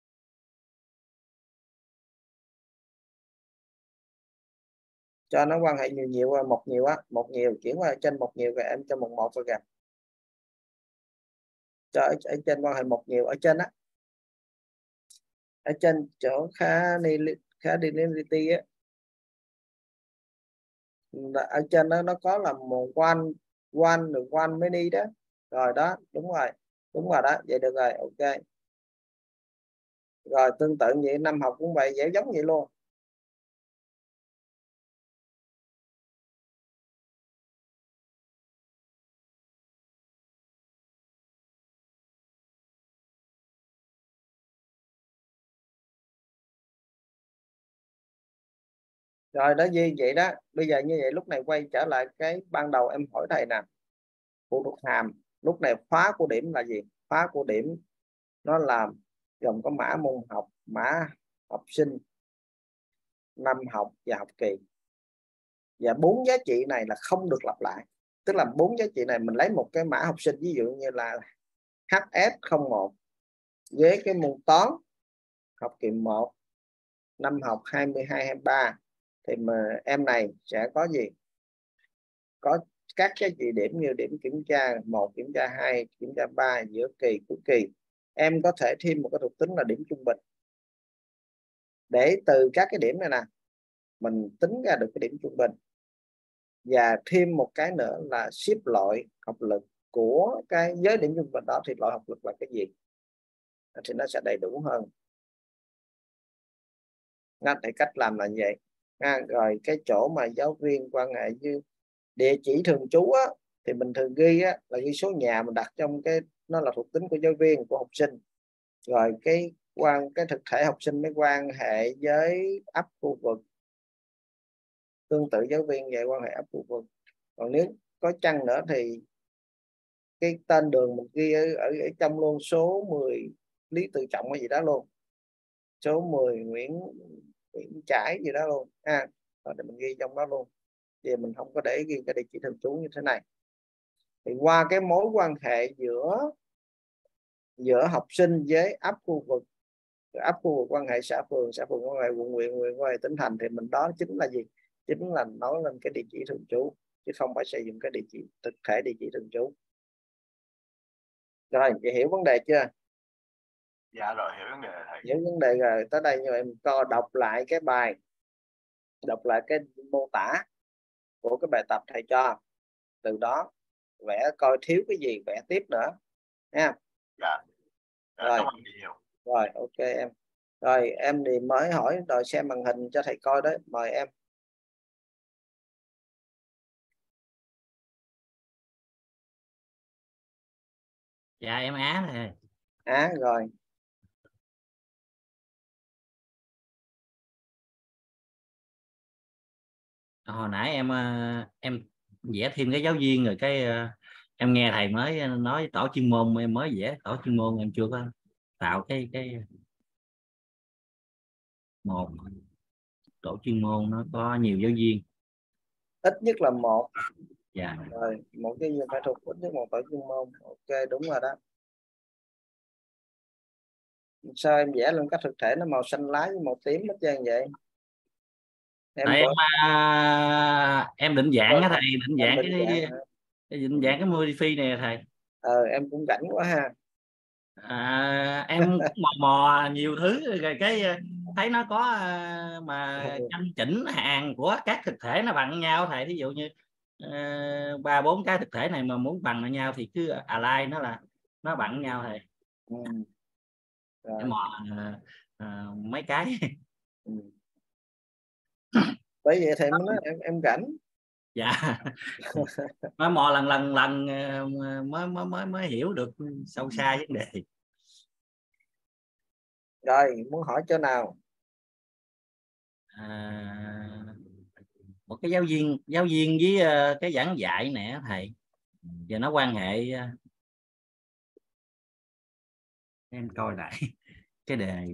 Cho nó quan hệ nhiều nhiều, một nhiều á, một nhiều chuyển qua trên một nhiều rồi em cho một một rồi kìa. Cho ở, ở trên quan hệ một nhiều ở trên á, ở trên chỗ khá đi khá đi linearity á, ở trên đó nó có là một one one được one many đó. Rồi đó, đúng rồi, đúng rồi đó, vậy được rồi, ok. Rồi tương tự vậy, năm học cũng vậy, dễ giống vậy luôn. Rồi đó như vậy đó. Bây giờ như vậy lúc này quay trở lại cái ban đầu em hỏi thầy nè, phụ thuộc hàm lúc này khóa của điểm là gì? Khóa của điểm nó là gồm có mã môn học, mã học sinh, năm học và học kỳ. Và bốn giá trị này là không được lặp lại. Tức là bốn giá trị này mình lấy một cái mã học sinh, ví dụ như là H S không một với cái môn toán học kỳ một, năm học hai mươi hai hai mươi ba, thì mà em này sẽ có gì? Có các cái trị điểm như điểm kiểm tra một, kiểm tra hai, kiểm tra ba, giữa kỳ, cuối kỳ. Em có thể thêm một cái thuộc tính là điểm trung bình, để từ các cái điểm này nè mình tính ra được cái điểm trung bình. Và thêm một cái nữa là xếp loại học lực của cái giới điểm trung bình đó, thì loại học lực là cái gì thì nó sẽ đầy đủ hơn. Nga, thì cách làm là vậy. Nga, rồi cái chỗ mà giáo viên quan hệ với địa chỉ thường trú á, thì mình thường ghi á, là ghi số nhà mình đặt trong cái, nó là thuộc tính của giáo viên, của học sinh. Rồi cái quan cái thực thể học sinh mới quan hệ với ấp khu vực, tương tự giáo viên vậy, quan hệ ấp khu vực. Còn nếu có chăng nữa thì cái tên đường mình ghi ở, ở, ở trong luôn, số mười Lý Tự Trọng hay gì đó luôn, số mười Nguyễn Nguyễn Trãi gì đó luôn ha, à, để mình ghi trong đó luôn. Vì mình không có để ghi cái địa chỉ thường trú như thế này. Thì qua cái mối quan hệ giữa giữa học sinh với ấp khu vực, ấp khu vực quan hệ xã phường, xã phường quan hệ quận huyện, huyện quan hệ tỉnh thành, thì mình đó chính là gì? Chính là nói lên cái địa chỉ thường trú, chứ không phải sử dụng cái địa chỉ thực thể, địa chỉ thường trú. Rồi, chị hiểu vấn đề chưa? Dạ rồi, hiểu vấn đề thầy. Hiểu vấn đề rồi. Tới đây như em co đọc lại cái bài, đọc lại cái mô tả của cái bài tập thầy cho, từ đó vẽ coi thiếu cái gì vẽ tiếp nữa nha. Dạ. Dạ, Rồi. cảm ơn nhiều. Rồi, ok em. Rồi em thì mới hỏi rồi, xem màn hình cho thầy coi đấy, mời em. Dạ em Á nè. Á, rồi. Hồi nãy em em vẽ thêm cái giáo viên, rồi cái em nghe thầy mới nói tổ chuyên môn, em mới vẽ tổ chuyên môn, em chưa có tạo cái cái một tổ chuyên môn nó có nhiều giáo viên, Ít nhất là một. dạ. Rồi, một cái gì phải thuộc ít nhất một tổ chuyên môn. Ok, đúng rồi đó. Sao em vẽ lên các thực thể nó màu xanh lá với màu tím hết trơn vậy? Em Tại có... em à, em định dạng á thầy, định dạng định cái, dạng, cái định dạng cái modify này thầy. ờ em cũng rảnh quá ha. À, em mò mò nhiều thứ rồi cái thấy nó có mà căn chỉnh hàng của các thực thể nó bằng nhau thầy. Thí dụ như ba bốn cái thực thể này mà muốn bằng với nhau thì cứ align nó là nó bằng nhau thầy. Ừ. Em mò à, à, mấy cái. Ừ. Bởi vậy thì mới nói em em rảnh. Dạ. Mới mò lần lần lần mới mới mới mới hiểu được sâu xa vấn đề. Rồi, muốn hỏi chỗ nào? À, một cái giáo viên giáo viên với uh, cái giảng dạy nè thầy, giờ nó quan hệ uh, em coi lại cái đề.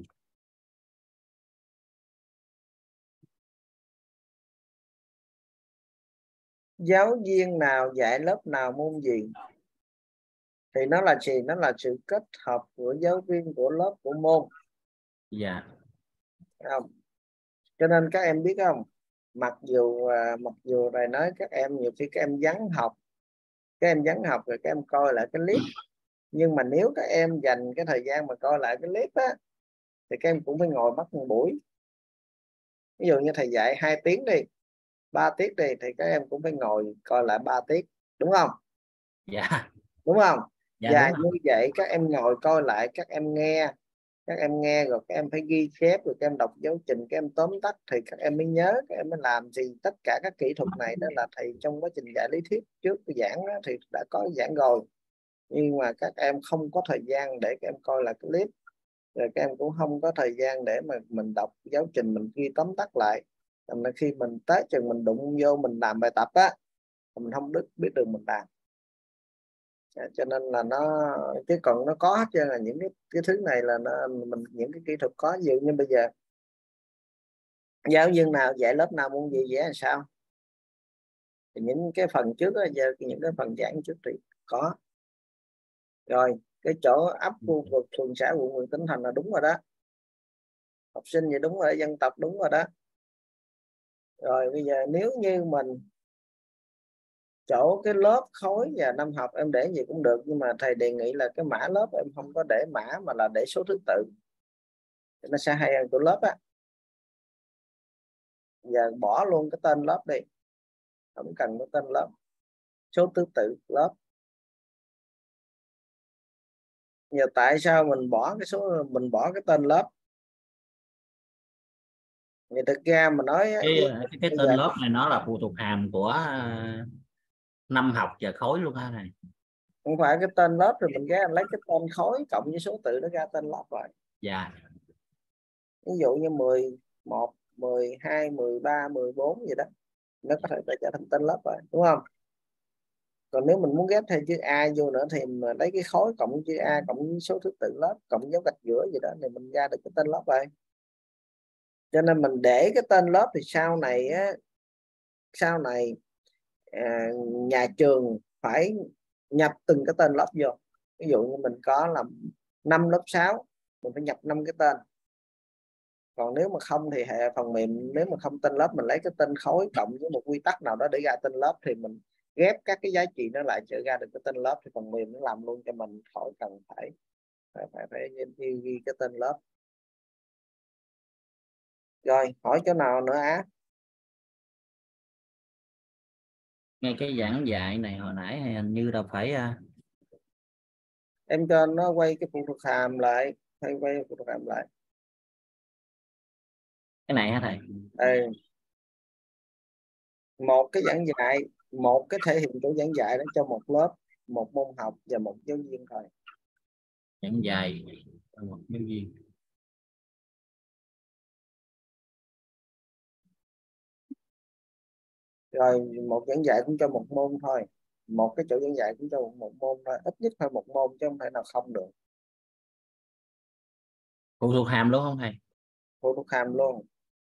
Giáo viên nào dạy lớp nào môn gì? Thì nó là gì? Nó là sự kết hợp của giáo viên, của lớp, của môn. Dạ. Không? Cho nên các em biết không, mặc dù à, mặc dù thầy nói các em nhiều khi các em vắng học, các em vắng học rồi các em coi lại cái clip, nhưng mà nếu các em dành cái thời gian mà coi lại cái clip á, thì các em cũng phải ngồi mất một buổi. Ví dụ như thầy dạy hai tiếng đi, ba tiết đi, thì các em cũng phải ngồi coi lại ba tiết, đúng không? Dạ. Đúng không? Dạ Và đúng như rồi. vậy các em ngồi coi lại, các em nghe các em nghe rồi các em phải ghi chép, rồi các em đọc giáo trình, các em tóm tắt thì các em mới nhớ, các em mới làm. Thì tất cả các kỹ thuật này đó là thầy trong quá trình dạy lý thuyết trước giảng đó, thì đã có giảng rồi, nhưng mà các em không có thời gian để các em coi lại clip, rồi các em cũng không có thời gian để mà mình đọc giáo trình, mình ghi tóm tắt lại. Thành ra khi mình tới chừng mình đụng vô mình làm bài tập á, mình không biết biết được mình làm. Cho nên là nó, chứ còn nó có hết trơn là những cái cái thứ này là nó, mình những cái kỹ thuật có nhiều. Nhưng bây giờ giáo viên nào dạy lớp nào môn gì dễ làm sao, thì những cái phần trước đó, giờ những cái phần giảng trước thì có rồi. Cái chỗ ấp khu vực phường xã quận huyện tỉnh thành là đúng rồi đó, học sinh thì đúng rồi, dân tộc đúng rồi đó. Rồi bây giờ nếu như mình chỗ cái lớp khối và năm học em để gì cũng được, nhưng mà thầy đề nghị là cái mã lớp em không có để mã mà là để số thứ tự, nó sẽ hay hơn của lớp á. Giờ bỏ luôn cái tên lớp đi, không cần cái tên lớp, số thứ tự lớp. Giờ tại sao mình bỏ cái số, mình bỏ cái tên lớp? Người thực ra mà nói cái cái, cái bây tên giờ lớp này nó là phụ thuộc hàm của uh, năm học và khối luôn ha này. không phải cái tên lớp rồi mình ra lấy cái tên khối cộng với số tự nó ra tên lớp rồi. Dạ. Ví dụ như mười một, mười hai, mười ba, mười bốn gì đó, nó có thể trở thành tên lớp rồi, đúng không? Còn nếu mình muốn ghép thêm chữ A vô nữa thì mình lấy cái khối cộng chữ A cộng với số thứ tự lớp cộng dấu gạch giữa gì đó thì mình ra được cái tên lớp rồi. Cho nên mình để cái tên lớp thì sau này á, sau này à, nhà trường phải nhập từng cái tên lớp vô. Ví dụ như mình có là năm lớp sáu, mình phải nhập năm cái tên. Còn nếu mà không thì hệ phần mềm, nếu mà không tên lớp mình lấy cái tên khối cộng với một quy tắc nào đó để ra tên lớp, thì mình ghép các cái giá trị nó lại trở ra được cái tên lớp, thì phần mềm nó làm luôn cho mình, khỏi cần phải phải phải, phải ghi, ghi cái tên lớp. Rồi hỏi chỗ nào nữa á? Ngay cái giảng dạy này hồi nãy hình như là phải uh... em cho nó quay cái phụ thuộc hàm lại, hay quay phụ thuộc hàm lại cái này hả thầy? đây. Một cái giảng dạy, một cái thể hiện của giảng dạy đó cho một lớp, một môn học và một giáo viên thôi. Giảng dạy một giáo viên. Rồi một giảng dạy cũng cho một môn thôi, một cái chỗ giảng dạy cũng cho một, một môn thôi, ít nhất phải một môn chứ không thể nào không được. Phụ thuộc hàm luôn không thầy? Phụ thuộc hàm luôn.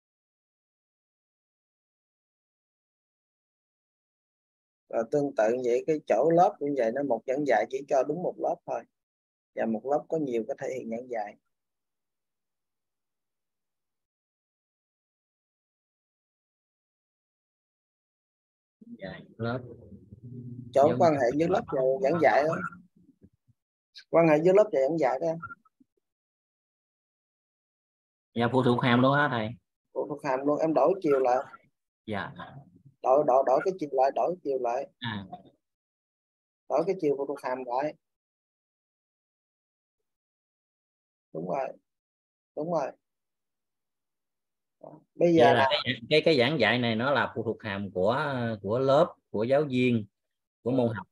Rồi tương tự vậy, cái chỗ lớp cũng vậy, nó một giảng dạy chỉ cho đúng một lớp thôi, và một lớp có nhiều cái thể hiện giảng dạy. Dạy lớp. Chỗ quan hệ với lớp và giảng dạy đó, quan hệ với lớp và giảng dạy đó. Dạ phụ thuộc hàm luôn hả thầy? Phụ thuộc hàm luôn, em đổi chiều lại. Dạ. Đổi đổi đổi cái chiều lại, đổi chiều lại. À. Đổi cái chiều phụ thuộc hàm lại. Đúng rồi, đúng rồi. Bây giờ Vậy là là cái, cái cái giảng dạy này nó là phụ thuộc hàm của của lớp, của giáo viên, của môn học.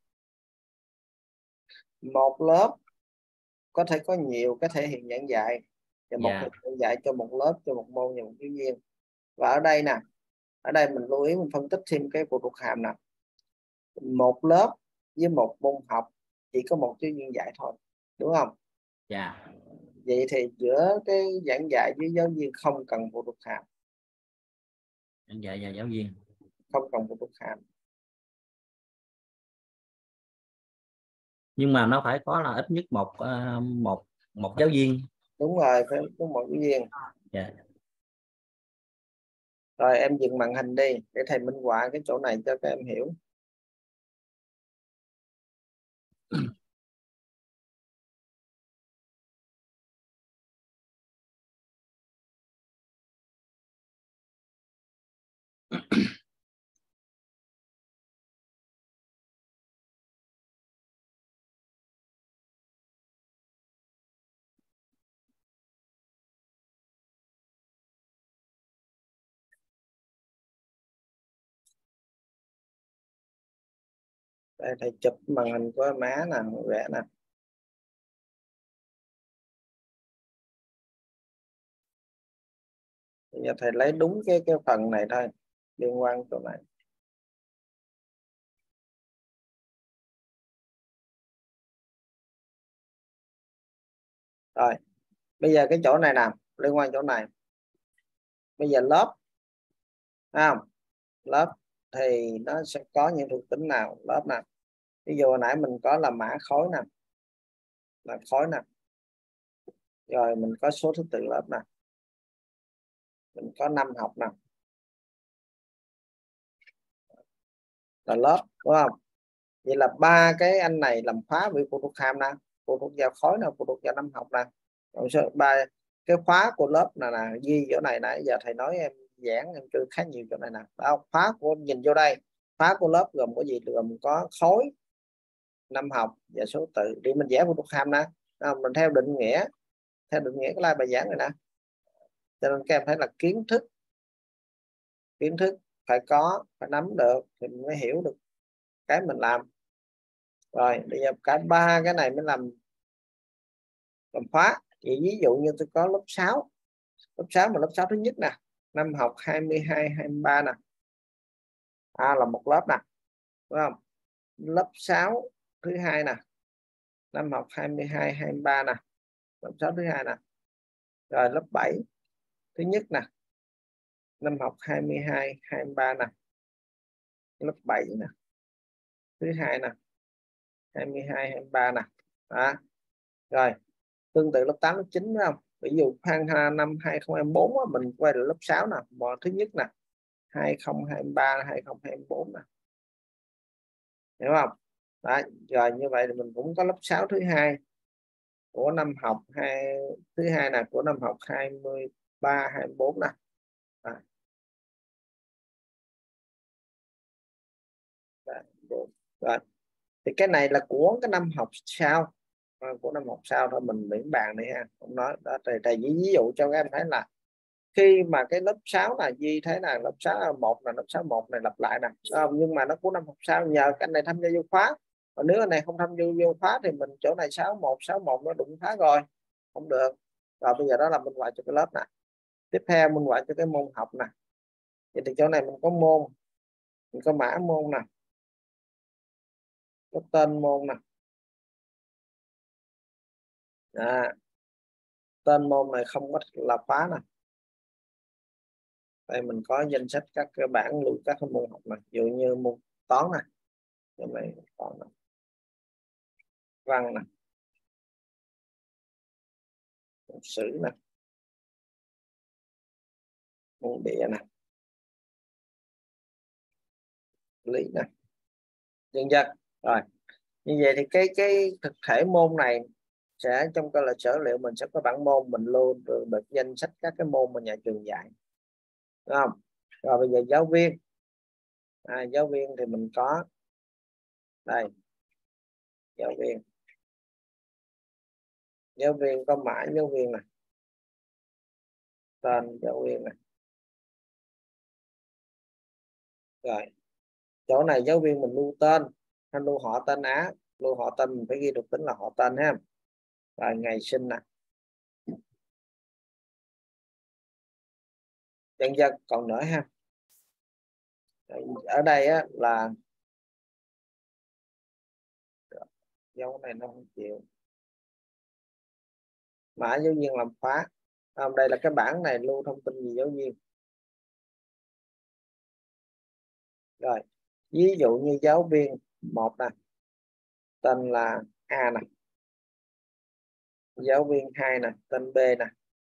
một lớp có thể có nhiều cái thể hiện giảng dạy, và một Dạ. giảng dạy cho một lớp, cho một môn và một giáo viên. Và ở đây nè, ở đây mình lưu ý mình phân tích thêm cái phụ thuộc hàm nè. Một lớp với một môn học chỉ có một giáo viên dạy thôi, đúng không? Dạ. Vậy thì giữa cái giảng dạy với giáo viên không cần phụ thuộc hàm. Giảng dạy và giáo viên Không cần phụ thuộc hàm. nhưng mà nó phải có là ít nhất một uh, một một giáo viên. Đúng rồi, phải có một giáo viên. Dạ. Rồi em dừng màn hình đi để thầy minh họa cái chỗ này cho các em hiểu. Đây, thầy chụp màn hình của má nè, vẽ nè. Bây giờ thầy lấy đúng cái cái phần này thôi, liên quan chỗ này. Rồi, bây giờ cái chỗ này nè, liên quan chỗ này. Bây giờ lớp, không? Lớp thì nó sẽ có những thuộc tính nào? Lớp nè. Ví dụ hồi nãy mình có là mã khối nè, là khối nè. Rồi mình có số thứ tự lớp nè. Mình có năm học nè. Là lớp, đúng không? Vậy là ba cái anh này làm khóa bị phụ thuộc hàm nè, phụ thuộc vào khối nè, phụ thuộc vào năm học nè. Rồi ba cái khóa của lớp là là ghi chỗ này nãy giờ thầy nói em giảng em chưa khá nhiều chỗ này nè. Đó, khóa của nhìn vô đây, khóa của lớp gồm có gì? Gồm có khối, năm học và số tự. Đi mình vẽ phụ thuộc hàm nè. À, mình theo định nghĩa, theo định nghĩa cái like bài giảng này nè. Cho nên các em thấy là kiến thức, kiến thức phải có, phải nắm được thì mình mới hiểu được cái mình làm. Rồi bây giờ cả ba cái này mới làm làm khóa. Thì ví dụ như tôi có lớp sáu, lớp sáu mà lớp sáu thứ nhất nè, năm học hai mươi hai hai mươi ba nè, à, là một lớp nè, đúng không? Lớp sáu thứ hai nè, năm học hai mươi hai hai mươi ba nè, lớp sáu thứ hai nè. Rồi lớp bảy thứ nhất nè, năm học hai mươi hai hai mươi ba nè, lớp bảy nè, thứ hai nè, hai mươi hai hai mươi ba nè. Đó. Rồi tương tự lớp tám lớp chín, đúng không? Ví dụ năm hai không hai bốn á, mình quay được lớp sáu nè, mò thứ nhất nè, hai không hai ba hai không hai bốn nè, hiểu không? Đó. Rồi như vậy thì mình cũng có lớp sáu thứ hai của năm học hai thứ hai nè, của năm học hai mươi ba hai mươi bốn nè. Đó. Rồi thì cái này là của cái năm học sau, à, của năm học sau thôi, mình miễn bàn đi ha, không nói đó. Thầy, thầy ví dụ cho các em thấy là khi mà cái lớp sáu là Duy thấy là lớp sáu một là lớp sáu một này lặp lại nè, à, nhưng mà nó của năm học sau nhờ cái này tham gia vô khóa. Còn nếu anh này không tham gia vô khóa thì mình chỗ này sáu một sáu một nó đụng khóa rồi, không được. Rồi bây giờ đó là minh họa cho cái lớp nè. Tiếp theo minh họa cho cái môn học nè. Vậy thì chỗ này mình có môn, mình có mã môn nè, có tên môn nè. À, tên môn này không có là khóa nè. Đây mình có danh sách các cái bảng lưu các cái môn học này, ví dụ như môn toán này, chỗ này toán này, văn này, môn sử này, môn địa này, lý này, nhân dân. Rồi như vậy thì cái cái thực thể môn này sẽ trong cơ sở dữ liệu mình sẽ có bảng môn, mình lưu được, được danh sách các cái môn mà nhà trường dạy, đúng không? Rồi bây giờ giáo viên, à, giáo viên thì mình có đây, giáo viên, giáo viên có mã giáo viên này, tên giáo viên này. Rồi chỗ này giáo viên mình lưu tên hay lưu họ tên Á, lưu họ tên mình phải ghi được tính là họ tên ha. Rồi ngày sinh nè, nhân dân còn nữa ha. Ở đây á, là dấu này nó không chịu, mã giáo viên làm khóa. À, đây là cái bảng này lưu thông tin gì giáo viên. Rồi ví dụ như giáo viên một nè, tên là A nè, giáo viên hai nè, tên B nè,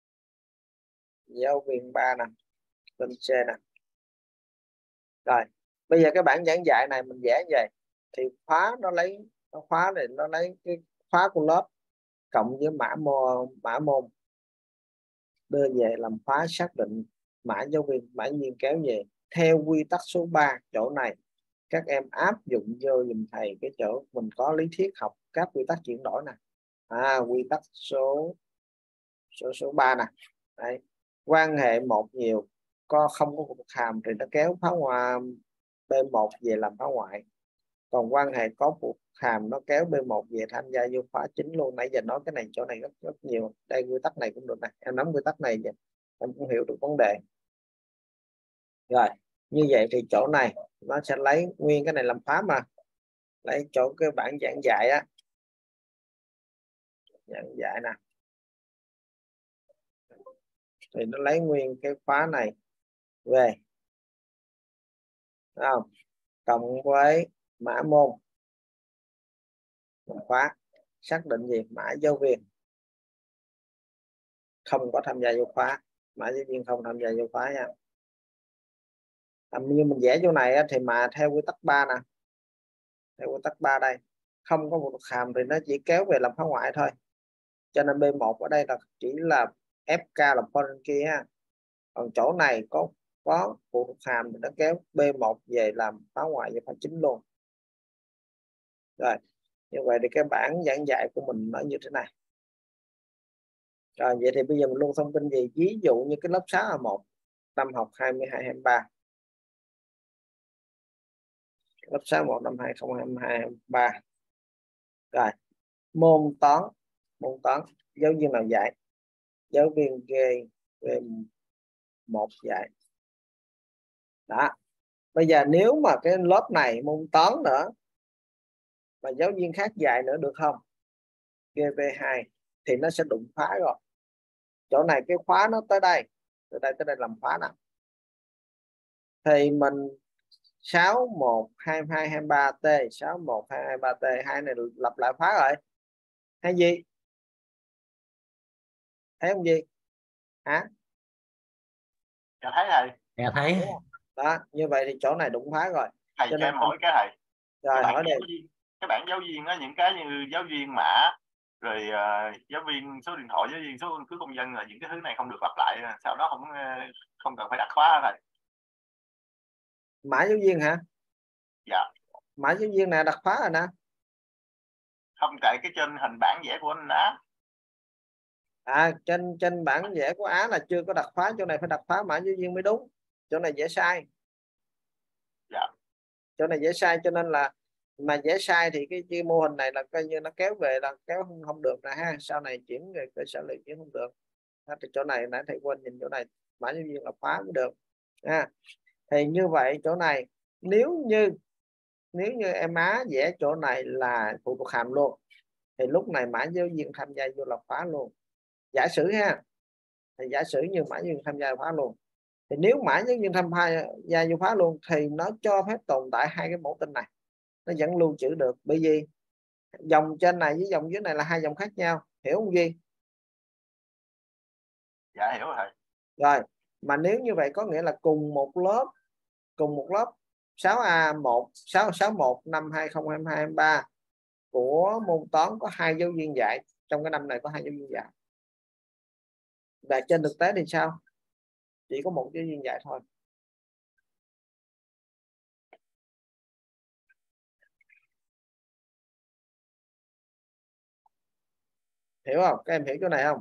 giáo viên ba nè, tên C nè. Rồi bây giờ cái bảng giảng dạy này mình vẽ vậy thì khóa nó lấy, nó khóa này nó lấy cái khóa của lớp cộng với mã môn, mã môn đưa về làm khóa xác định mã giáo viên, mã giáo viên kéo về theo quy tắc số ba. Chỗ này các em áp dụng vô dùm thầy cái chỗ mình có lý thuyết học các quy tắc chuyển đổi nè. À, quy tắc số số số ba nè. Đấy. Quan hệ một nhiều có không có một hàm thì nó kéo phá hoa B một về làm phá ngoại. còn quan hệ có phụ hàm nó kéo B một về tham gia vô khóa chính luôn. Nãy giờ nói cái này chỗ này rất, rất nhiều. Đây quy tắc này cũng được này, em nắm quy tắc này vậy em cũng hiểu được vấn đề. Rồi như vậy thì chỗ này nó sẽ lấy nguyên cái này làm khóa, mà lấy chỗ cái bảng giảng dạy á, giảng dạy nè, thì nó lấy nguyên cái khóa này về, đúng không? Cộng với mã môn khóa, xác định gì? Mã giáo viên không có tham gia vô khóa, mã giáo viên không tham gia vô khóa nha. À, như mình vẽ chỗ này á, thì mà theo quy tắc ba nè, theo quy tắc ba đây không có một hàm thì nó chỉ kéo về làm khóa ngoại thôi, cho nên B một ở đây là chỉ là ép ca là foreign key ha. Còn chỗ này có có phụ thuộc hàm thì nó kéo B một về làm khóa ngoại và khóa chính luôn. Rồi như vậy thì cái bảng giảng dạy của mình nó như thế này. Rồi vậy thì bây giờ mình luôn thông tin gì? Ví dụ như cái lớp sáu A một năm học hai mươi hai hai mươi ba, lớp sáu một năm hai không hai hai hai ba. Rồi môn toán, môn toán giáo viên nào dạy? Giáo viên G một dạy. Đó, bây giờ nếu mà cái lớp này môn toán nữa mà giáo viên khác dạy nữa được không? G V hai thì nó sẽ đụng khóa rồi. Chỗ này cái khóa nó tới đây, từ đây tới đây làm khóa nè, thì mình sáu một hai hai hai ba T, sáu một hai hai ba T, hai này lặp lại khóa rồi. Hay gì? Thấy không gì? Hả? Dạ thấy thầy. Dạ thấy. Đó, như vậy thì chỗ này đụng khóa rồi. Thầy cho, cho em hỏi cái thầy. Rồi cái hỏi đi. Các bạn giáo viên á, những cái như giáo viên mã rồi uh, giáo viên số điện thoại, giáo viên số căn cước công dân, là những cái thứ này không được lặp lại, sau đó không không cần phải đặt khóa hả thầy? Mã giáo viên hả? Dạ. Mã giáo viên này đặt khóa rồi nè. Không, tại cái trên hình bản vẽ của anh Á. À, trên trên bản vẽ của Á là chưa có đặt khóa, chỗ này phải đặt khóa mã giáo viên mới đúng. Chỗ này vẽ sai. Dạ. Chỗ này vẽ sai, cho nên là mà vẽ sai thì cái, cái mô hình này là coi như nó kéo về là kéo không, không được nè ha. Sau này chuyển về cơ sở liệu chuyển không được. Thì chỗ này nãy thầy quên nhìn chỗ này mã giáo viên là khóa mới được ha. Thì như vậy chỗ này nếu như nếu như em Á vẽ chỗ này là phụ thuộc hàm luôn, thì lúc này mã giáo viên tham gia vô là khóa luôn. Giả sử ha, thì giả sử như mã giáo viên tham gia khóa luôn, thì nếu mã giáo viên tham gia vô khóa luôn thì nó cho phép tồn tại hai cái mẫu tin này, nó vẫn lưu trữ được. Bởi vì dòng trên này với dòng dưới này là hai dòng khác nhau, hiểu không Duy? Dạ hiểu rồi thầy. Rồi mà nếu như vậy có nghĩa là cùng một lớp, cùng một lớp sáu A một sáu sáu một năm hai không hai hai ba của môn toán có hai giáo viên dạy, trong cái năm này có hai giáo viên dạy. Và trên thực tế thì sao? Chỉ có một giáo viên dạy thôi. Hiểu không? Các em hiểu chỗ này không?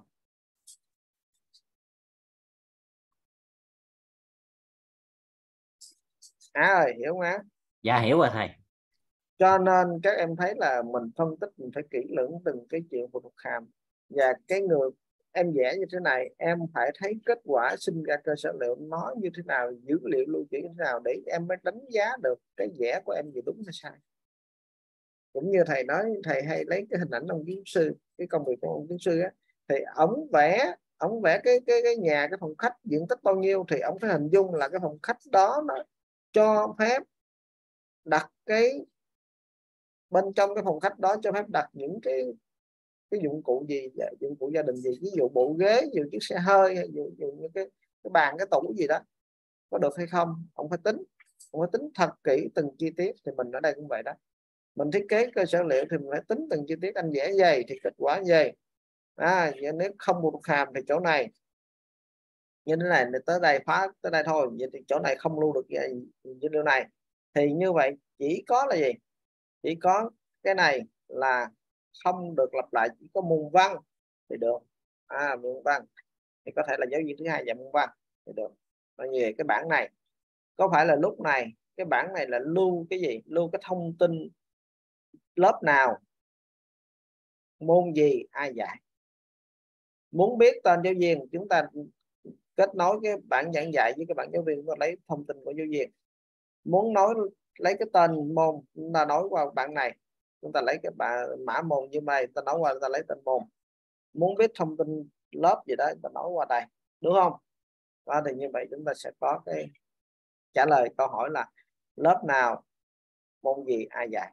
Á ơi, hiểu không Á? Dạ hiểu rồi thầy. Cho nên các em thấy là mình phân tích, mình phải kỹ lưỡng từng cái chuyện phụ thuộc hàm. Và cái người em vẽ như thế này, em phải thấy kết quả sinh ra cơ sở liệu nó như thế nào, dữ liệu lưu trữ như thế nào, để em mới đánh giá được cái vẽ của em gì đúng hay sai. Cũng như thầy nói, thầy hay lấy cái hình ảnh ông kiến sư, cái công việc của ông kiến sư á, thì ổng vẽ ổng vẽ cái cái cái nhà, cái phòng khách diện tích bao nhiêu, thì ổng phải hình dung là cái phòng khách đó nó cho phép đặt cái bên trong cái phòng khách đó cho phép đặt những cái cái dụng cụ gì, dụng cụ gia đình gì, ví dụ bộ ghế, ví dụ chiếc xe hơi, hay dụ, dụ như cái cái bàn, cái tủ gì đó, có được hay không. Ông phải tính, ông phải tính thật kỹ từng chi tiết. Thì mình ở đây cũng vậy đó, mình thiết kế cơ sở liệu thì mình phải tính từng chi tiết, anh vẽ dày thì kết quả dày. À, nếu không một hàm thì chỗ này như thế này, tới đây phá tới đây thôi, vậy thì chỗ này không lưu được dữ liệu này. Thì như vậy chỉ có là gì? Chỉ có cái này là không được lặp lại, chỉ có môn văn thì được. À, môn văn thì có thể là giáo viên thứ hai dạy môn văn thì được. Và như vậy cái bảng này có phải là lúc này cái bảng này là lưu cái gì, lưu cái thông tin lớp nào, môn gì, ai dạy. Muốn biết tên giáo viên, chúng ta kết nối cái bảng giảng dạy với cái bảng giáo viên, chúng ta lấy thông tin của giáo viên. Muốn nói lấy cái tên môn, chúng ta nói qua bảng này, chúng ta lấy cái bảng mã môn như này, ta nói qua ta lấy tên môn. Muốn biết thông tin lớp gì đó, ta nói qua đây, đúng không? Đó, thì như vậy chúng ta sẽ có cái trả lời câu hỏi là lớp nào, môn gì, ai dạy.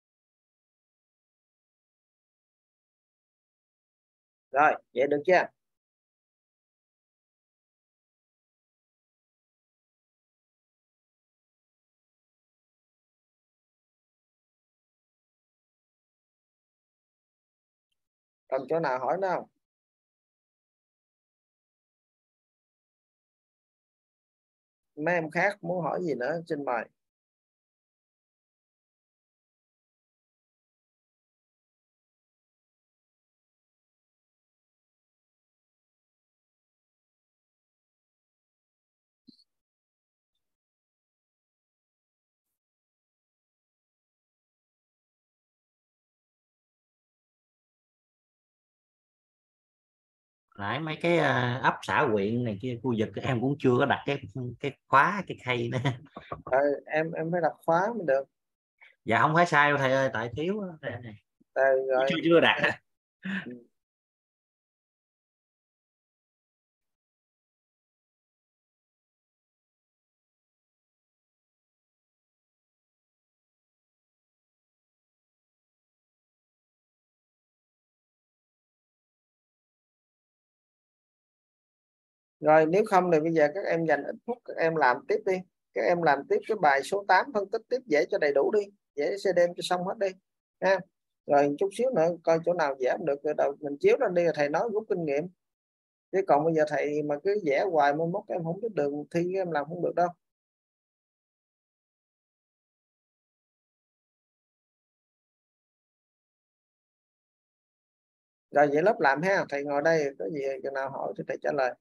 Rồi, vậy được chưa? Còn chỗ nào hỏi nữa không? Mấy em khác muốn hỏi gì nữa xin mời. Nãy mấy cái à, ấp xã huyện này kia khu vực em cũng chưa có đặt cái cái khóa cái khay nữa. Ờ, em em phải đặt khóa mới được. Dạ không phải sai đâu thầy ơi, tại thiếu này. Ờ, rồi. chưa chưa đặt. Ừ. Rồi nếu không thì bây giờ các em dành ít phút các em làm tiếp đi. Các em làm tiếp cái bài số tám, phân tích tiếp dễ cho đầy đủ đi, dễ sẽ đem cho xong hết đi ha. Rồi chút xíu nữa coi chỗ nào dễ không được rồi đầu mình chiếu lên đi, thầy nói rút kinh nghiệm. Chứ còn bây giờ thầy mà cứ vẽ hoài mai mốt em không biết đường thi, em làm không được đâu. Rồi vậy lớp làm ha, thầy ngồi đây có gì chừng nào hỏi thì thầy trả lời.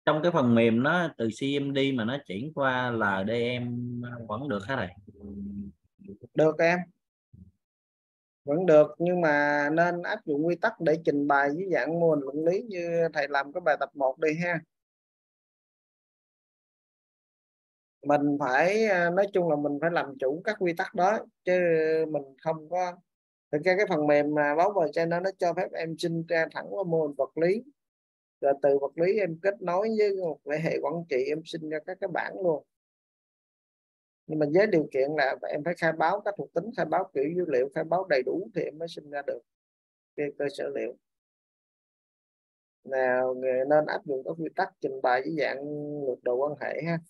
trong cái phần mềm nó từ xê em đê mà nó chuyển qua lờ đê em vẫn được hả thầy? Được em, vẫn được, nhưng mà nên áp dụng quy tắc để trình bày dưới dạng mô hình luận lý như thầy làm cái bài tập một đi ha. Mình phải à, nói chung là mình phải làm chủ các quy tắc đó, chứ mình không có. Thực ra cái phần mềm mà báo vào cho nó nó cho phép em sinh ra thẳng vào mô hình vật lý, rồi từ vật lý em kết nối với một hệ hệ quản trị, em sinh ra các cái bảng luôn. Nhưng mà với điều kiện là em phải khai báo các thuộc tính, khai báo kiểu dữ liệu, khai báo đầy đủ thì em mới sinh ra được cái cơ sở liệu. Nào nên áp dụng các quy tắc trình bày với dạng ngược đồ quan hệ ha.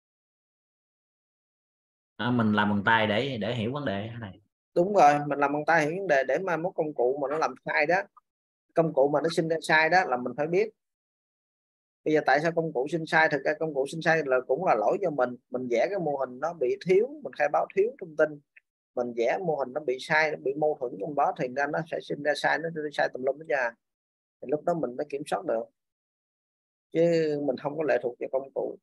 À, mình làm bằng tay để để hiểu vấn đề này. Đúng rồi, mình làm bằng tay hiểu vấn đề để mà mốt công cụ mà nó làm sai đó, công cụ mà nó sinh ra sai đó là mình phải biết. Bây giờ tại sao công cụ sinh sai? Thực ra công cụ sinh sai là cũng là lỗi do mình mình vẽ cái mô hình nó bị thiếu, mình khai báo thiếu thông tin, mình vẽ mô hình nó bị sai, nó bị mâu thuẫn trong đó, thì ra nó sẽ sinh ra sai, nó sai tùm lum hết ra. Thì lúc đó mình mới kiểm soát được, chứ mình không có lệ thuộc vào công cụ.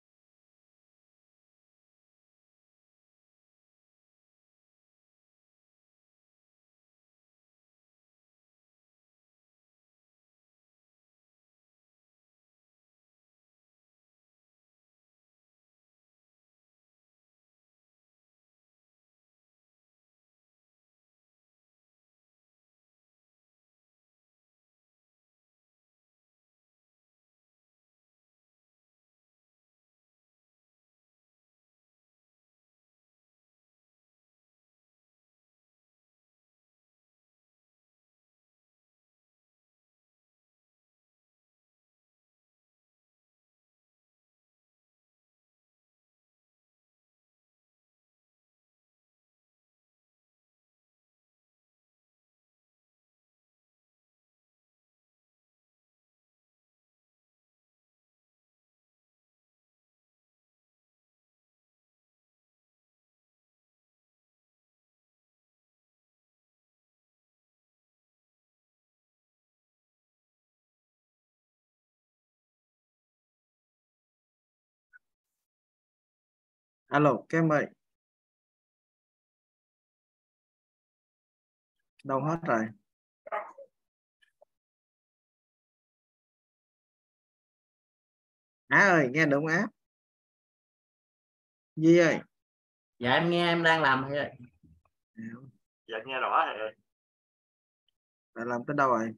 Alo, cái em ơi, đâu hết rồi? Á ơi, nghe được không Á? Duy ơi. Dạ em nghe, em đang làm thầy ơi. Dạ nghe rõ thầy ơi. Bạn làm tới đâu rồi?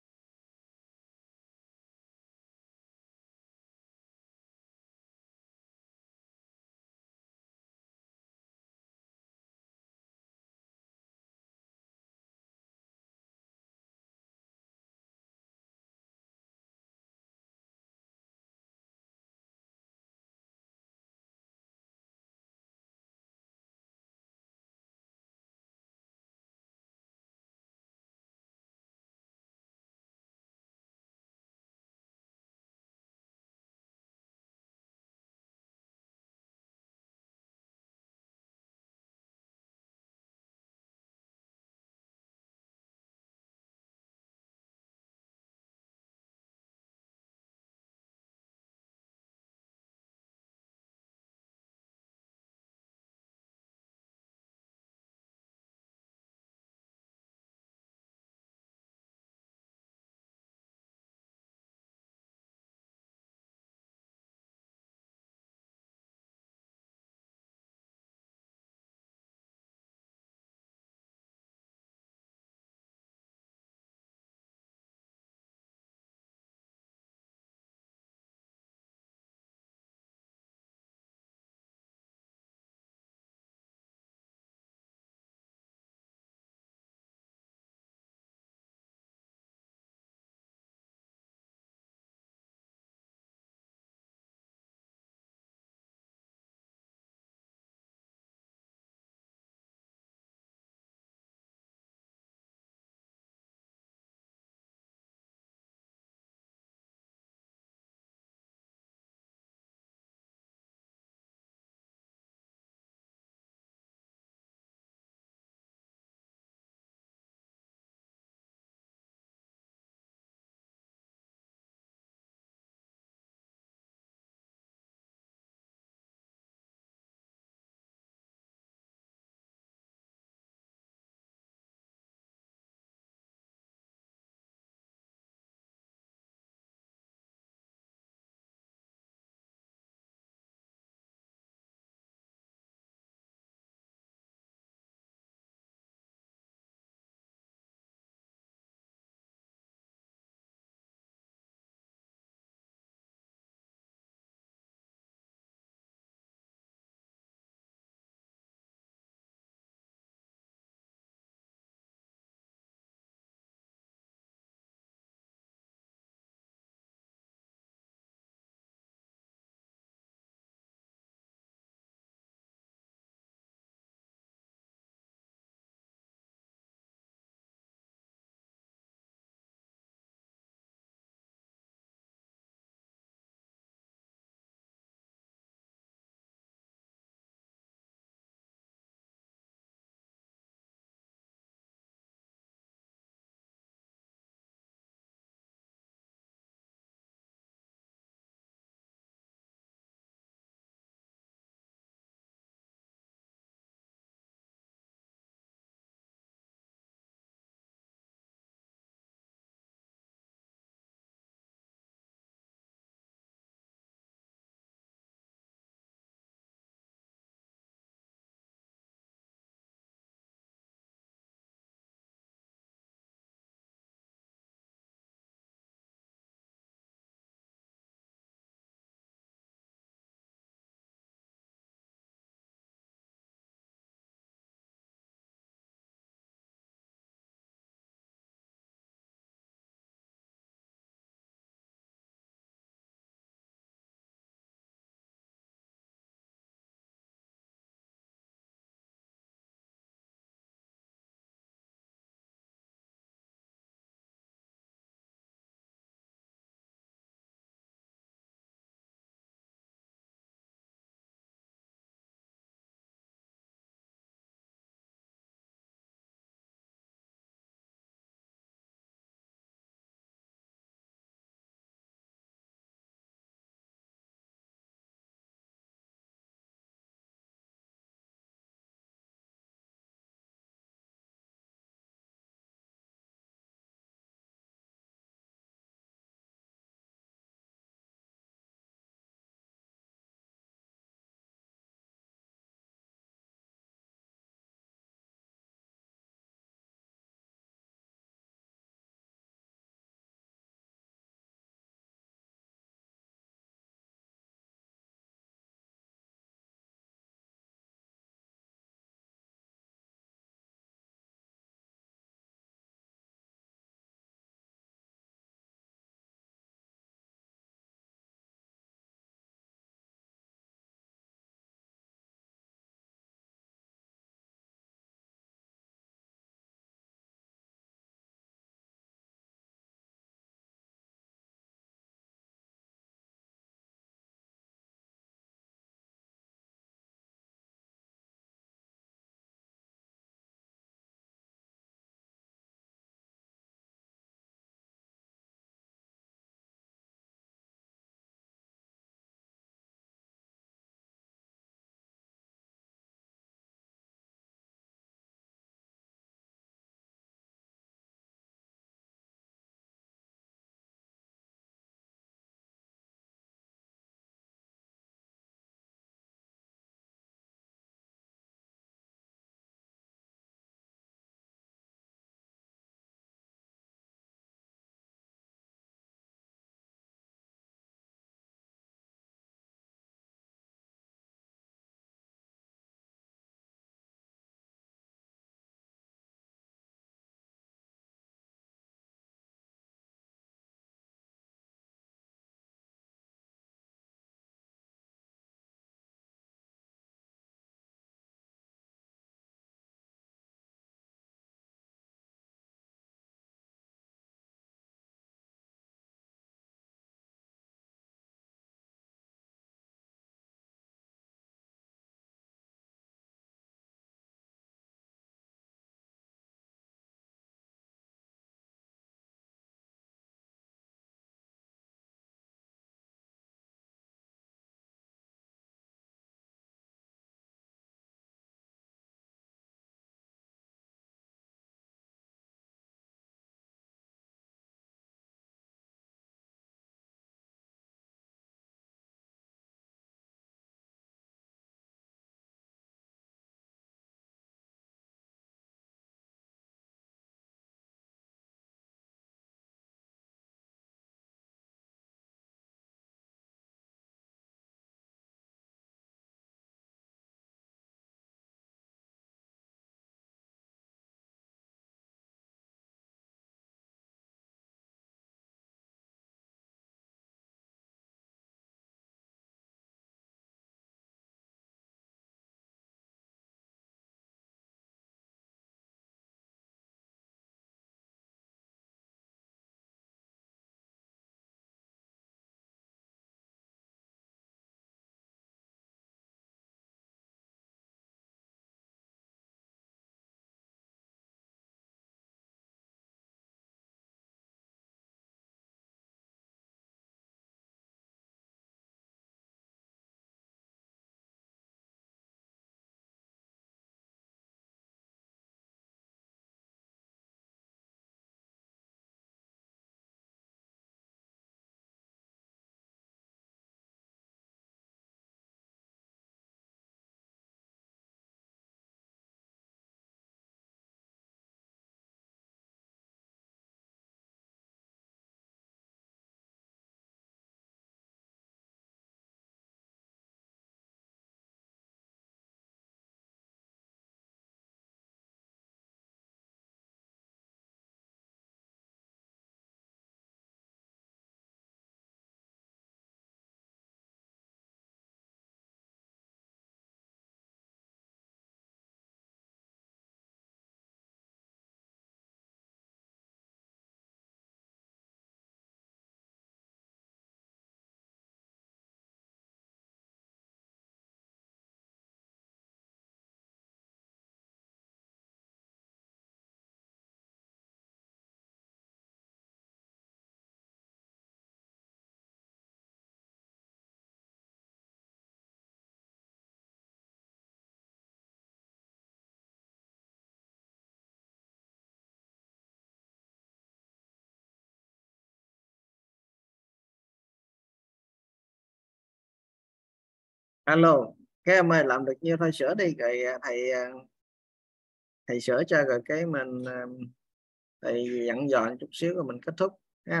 Alo, cái em ơi làm được nhiêu thôi sửa đi rồi thầy thầy sửa cho rồi cái mình thầy dặn dò chút xíu rồi mình kết thúc ha.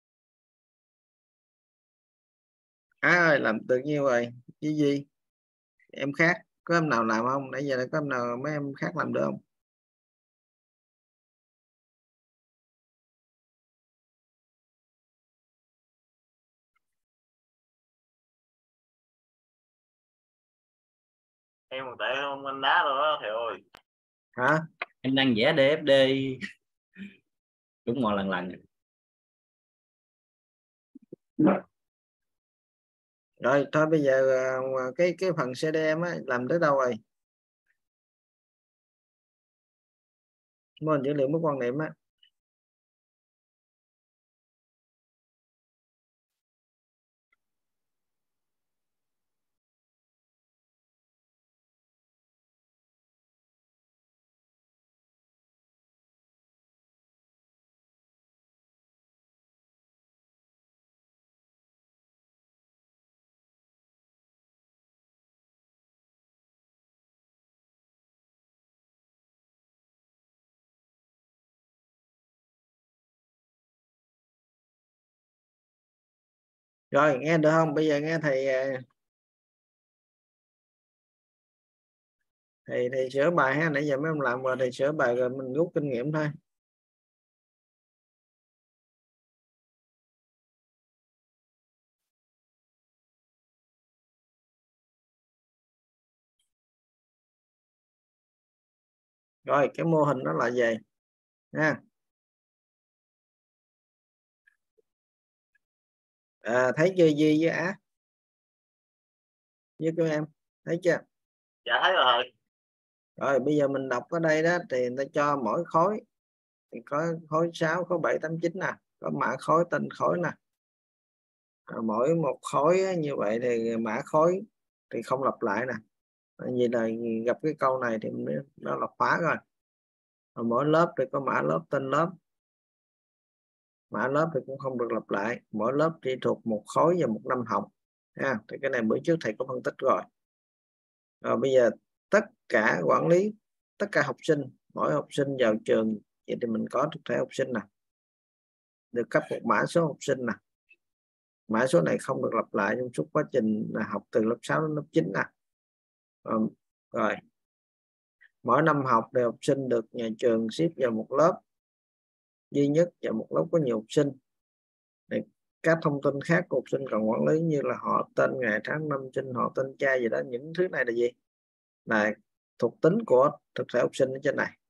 Á ơi làm được nhiêu rồi gì gì em khác có em nào làm không, nãy giờ có em nào mấy em khác làm được không? Em còn tệ hơn anh đá rồi đó thầy ơi. Hả? Em đang vẽ đê ép đê đúng một lần lần. Rồi thôi bây giờ cái cái phần xê đê em á làm tới đâu rồi? Mô hình dữ liệu mối quan niệm á. Rồi nghe được không? Bây giờ nghe thầy thầy thầy sửa bài ha, nãy giờ mấy ông làm rồi thầy sửa bài rồi mình rút kinh nghiệm thôi. Rồi cái mô hình đó là gì ha? À, thấy chưa Duy với Á với các em thấy chưa? Dạ thấy rồi thầy. Rồi bây giờ mình đọc ở đây đó thì người ta cho mỗi khối thì có khối sáu, khối bảy, tám, chín nè, có mã khối, tên khối nè. Rồi mỗi một khối á, như vậy thì mã khối thì không lặp lại nè. Vậy là gặp cái câu này thì nó là khóa rồi. Rồi mỗi lớp thì có mã lớp, tên lớp. Mã lớp thì cũng không được lặp lại, mỗi lớp chỉ thuộc một khối và một năm học ha. Thì cái này bữa trước thầy có phân tích rồi. Rồi bây giờ tất cả quản lý tất cả học sinh, mỗi học sinh vào trường vậy thì mình có thực thể học sinh nè, được cấp một mã số học sinh nè. Mã số này không được lặp lại trong suốt quá trình học từ lớp sáu đến lớp chín nè. Rồi, rồi. Mỗi năm học thì học sinh được nhà trường xếp vào một lớp duy nhất và một lớp có nhiều học sinh. Để các thông tin khác của học sinh cần quản lý như là họ, tên, ngày, tháng, năm sinh, họ, tên cha gì đó, những thứ này là gì? Là thuộc tính của thực thể học sinh ở trên này.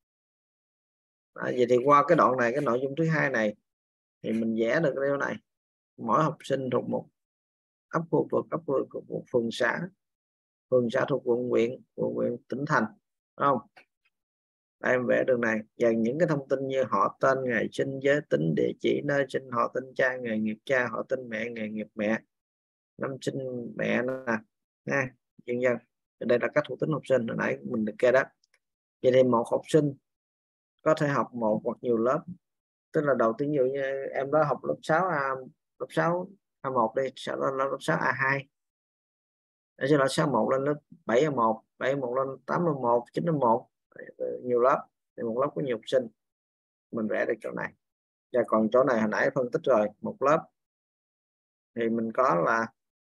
À, vậy thì qua cái đoạn này, cái nội dung thứ hai này thì mình vẽ được điều này. Mỗi học sinh thuộc một ấp khu vực, ấp khu vực thuộc một phường xã, phường xã thuộc quận huyện, quận huyện tỉnh thành, đúng không? Đây em vẽ đường này và những cái thông tin như họ, tên, ngày sinh, giới tính, địa chỉ nơi sinh, họ, tên cha, nghề nghiệp cha, họ, tên mẹ, nghề nghiệp mẹ, năm sinh mẹ nè ha, dân dân. Đây là các thuộc tính học sinh hồi nãy mình được kê đó. Vậy thì một học sinh có thể học một hoặc nhiều lớp, tức là đầu tiên ví dụ như em đó học lớp sáu A, lớp sáu A một đi, sau đó lớp sáu A hai, sau đó sáu một lên lớp bảy A một, bảy A một lên tám A một, chín A một, nhiều lớp thì một lớp có nhiều học sinh, mình vẽ được chỗ này. Và còn chỗ này hồi nãy phân tích rồi, một lớp thì mình có là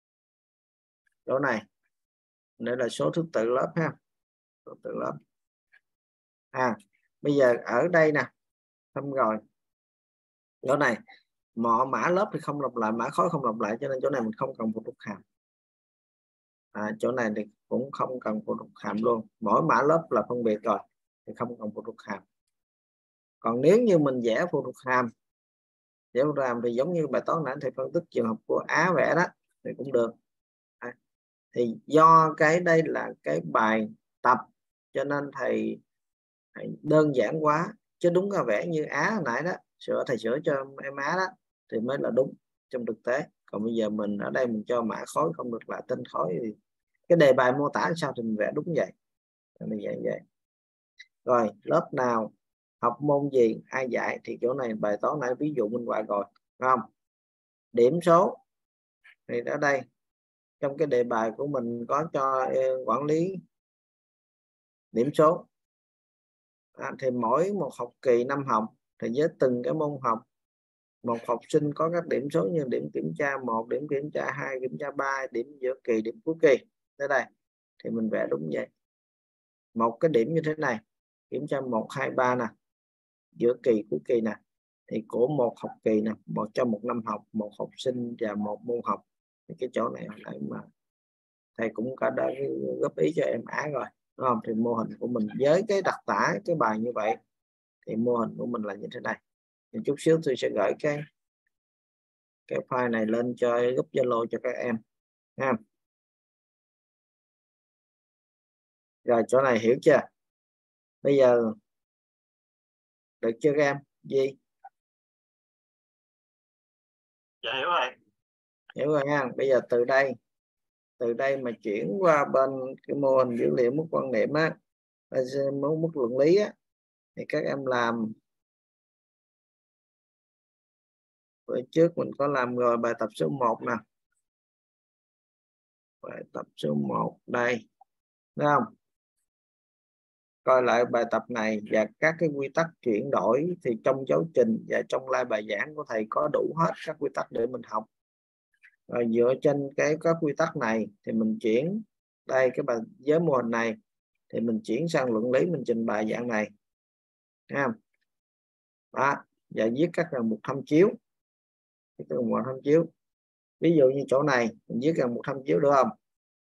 chỗ này, đây là số thứ tự lớp ha, số tự lớp. À bây giờ ở đây nè, xong rồi chỗ này mọi mã lớp thì không lặp lại, mã khối không lặp lại, cho nên chỗ này mình không cần phụ thuộc hàm. À, chỗ này thì cũng không cần phụ thuộc hàm luôn, mỗi mã lớp là phân biệt rồi thì không cần phụ thuộc hàm. Còn nếu như mình vẽ phụ thuộc hàm, vẽ phụ thuộc hàm thì giống như bài toán nãy thầy phân tích trường hợp của Á vẽ đó thì cũng được. À, thì do cái đây là cái bài tập cho nên thầy, thầy đơn giản quá, chứ đúng là vẽ như Á hồi nãy đó, sửa thầy sửa cho em Á đó thì mới là đúng trong thực tế. Còn bây giờ mình ở đây mình cho mã khối không được là tên khối thì cái đề bài mô tả sao thì mình vẽ đúng vậy. Mình vậy vậy. Rồi lớp nào học môn gì ai dạy thì chỗ này bài toán này ví dụ minh họa rồi, không? Điểm số thì ở đây trong cái đề bài của mình có cho quản lý điểm số. À, thì mỗi một học kỳ năm học thì với từng cái môn học, một học sinh có các điểm số như điểm kiểm tra một, điểm kiểm tra hai, kiểm tra ba, điểm giữa kỳ, điểm cuối kỳ. Tới đây thì mình vẽ đúng vậy. Một cái điểm như thế này, kiểm tra một, hai, ba nè, giữa kỳ, cuối kỳ nè, thì của một học kỳ nè, một cho một năm học, một học sinh và một môn học. Thì cái chỗ này hồi nãy mà thầy cũng cả đã góp ý cho em Á rồi, đúng không? Thì mô hình của mình với cái đặc tả cái bài như vậy thì mô hình của mình là như thế này. Thì chút xíu tôi sẽ gửi cái cái file này lên cho group Zalo cho các em ha. Rồi chỗ này hiểu chưa? Bây giờ được chưa các em? Gì? Dạ hiểu rồi. Hiểu rồi ha. Bây giờ từ đây từ đây mà chuyển qua bên cái mô hình dữ liệu mức quan niệm á, mức luận lý á, thì các em làm bữa trước mình có làm rồi. Bài tập số một nè, bài tập số một đây, đúng không? Coi lại bài tập này và các cái quy tắc chuyển đổi thì trong giáo trình và trong like bài giảng của thầy có đủ hết các quy tắc để mình học. Rồi dựa trên cái các quy tắc này thì mình chuyển đây cái bài với mô hình này thì mình chuyển sang luận lý, mình trình bày dạng này ha. Đó, và viết các ràng buộc tham chiếu. Cái ràng buộc tham chiếu, ví dụ như chỗ này mình viết ràng buộc tham chiếu được không?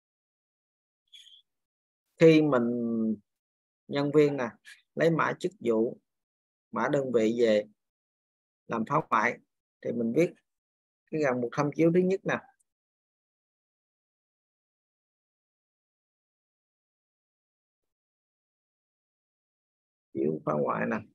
Khi mình nhân viên nè lấy mã chức vụ, mã đơn vị về làm phá hoại thì mình viết cái ràng buộc tham chiếu thứ nhất nè. Chiếu phá hoại nè.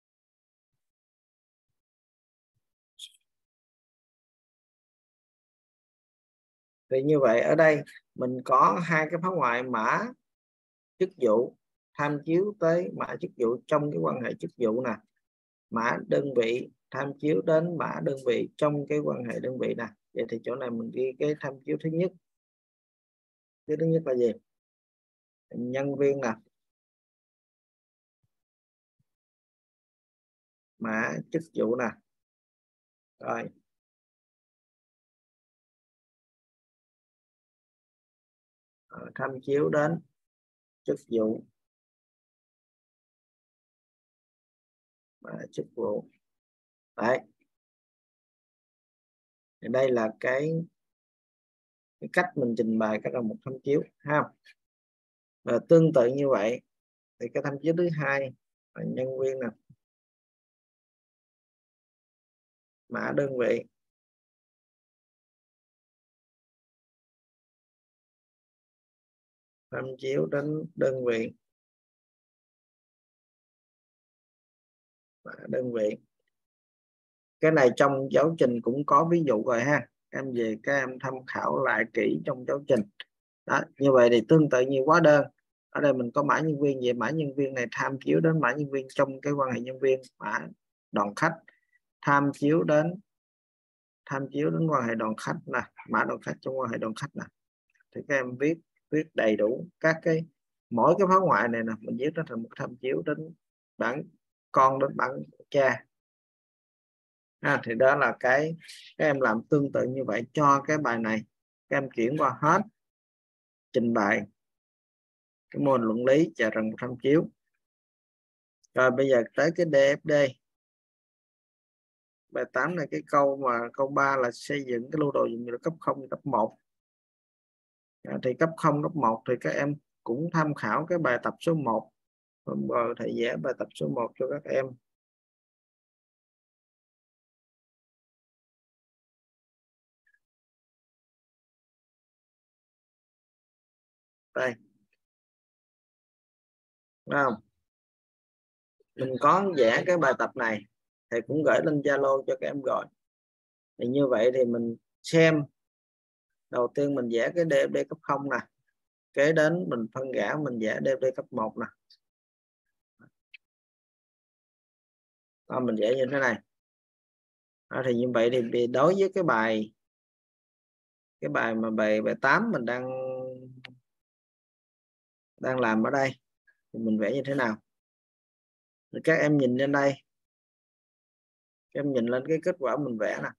Thì như vậy ở đây mình có hai cái phá hoại mã chức vụ tham chiếu tới mã chức vụ trong cái quan hệ chức vụ nè, mã đơn vị tham chiếu đến mã đơn vị trong cái quan hệ đơn vị nè. Vậy thì chỗ này mình ghi cái tham chiếu thứ nhất. Cái thứ nhất là gì? Nhân viên nè, mã chức vụ nè. Rồi tham chiếu đến chức vụ, mã chức vụ. Đấy, thì đây là cái, cái cách mình trình bày các ràng buộc tham chiếu ha. Và tương tự như vậy thì cái tham chiếu thứ hai là nhân viên nè, mã đơn vị, tham chiếu đến đơn vị, mã đơn vị. Cái này trong giáo trình cũng có ví dụ rồi ha, em về các em tham khảo lại kỹ trong giáo trình. Đó, như vậy thì tương tự như hóa đơn, ở đây mình có mã nhân viên, về mã nhân viên này tham chiếu đến mã nhân viên trong cái quan hệ nhân viên, mã đoàn khách tham chiếu đến tham chiếu đến quan hệ đoàn khách nè, mã đoàn khách trong quan hệ đoàn khách nè. Thì các em viết viết đầy đủ các cái mỗi cái phá hoại này nè, mình viết nó thành một tham chiếu đến bản con đến bản cha. À, thì đó là cái các em làm tương tự như vậy cho cái bài này. Các em chuyển qua hết trình bày cái môn luận lý và ràng buộc tham chiếu. Rồi bây giờ tới cái đê ép đê. Bài tám này cái câu mà câu ba là xây dựng cái lưu đồ dùng là cấp không, cấp một. À, thì cấp không, cấp một thì các em cũng tham khảo cái bài tập số một. Hôm rồi thầy vẽ bài tập số một cho các em. Đây. Đúng không? Mình có vẽ cái bài tập này, thầy cũng gửi lên Zalo cho các em rồi. Thì như vậy thì mình xem. Đầu tiên mình vẽ cái đê ép đê cấp không nè. Kế đến mình phân rã mình vẽ đê ép đê cấp một nè. Đó, mình vẽ như thế này. Đó, thì như vậy thì đối với cái bài cái bài mà bài bài tám mình đang đang làm ở đây thì mình vẽ như thế nào. Thì các em nhìn lên đây, các em nhìn lên cái kết quả mình vẽ nè.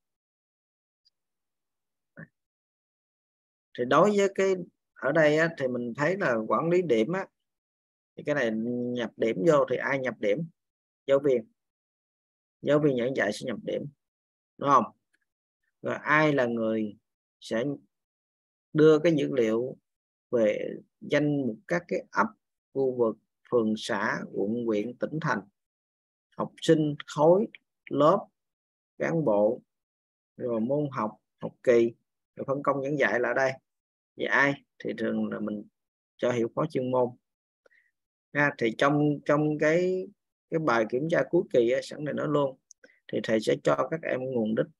Thì đối với cái ở đây á, thì mình thấy là quản lý điểm á, thì cái này nhập điểm vô thì ai nhập điểm? Giáo viên. Giáo viên giảng dạy sẽ nhập điểm, đúng không? Rồi ai là người sẽ đưa cái dữ liệu về danh mục các cái ấp, khu vực, phường, xã, quận, huyện, tỉnh, thành, học sinh, khối, lớp, cán bộ, rồi môn học, học kỳ, rồi phân công giảng dạy là ở đây. Vậy ai? Thì thường là mình cho hiệu phó chuyên môn. Ha, thì trong trong cái cái bài kiểm tra cuối kỳ á, sẵn này nói luôn, thì thầy sẽ cho các em nguồn đích,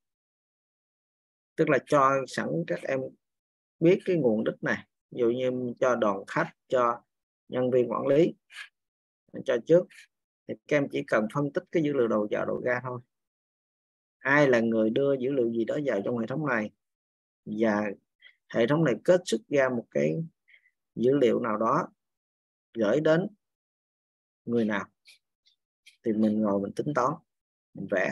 tức là cho sẵn các em biết cái nguồn đích này, ví dụ như cho đoàn khách, cho nhân viên quản lý, cho trước, thì các em chỉ cần phân tích cái dữ liệu đầu vào đầu ra thôi. Ai là người đưa dữ liệu gì đó vào trong hệ thống này, và hệ thống này kết xuất ra một cái dữ liệu nào đó gửi đến người nào, thì mình ngồi mình tính toán, mình vẽ.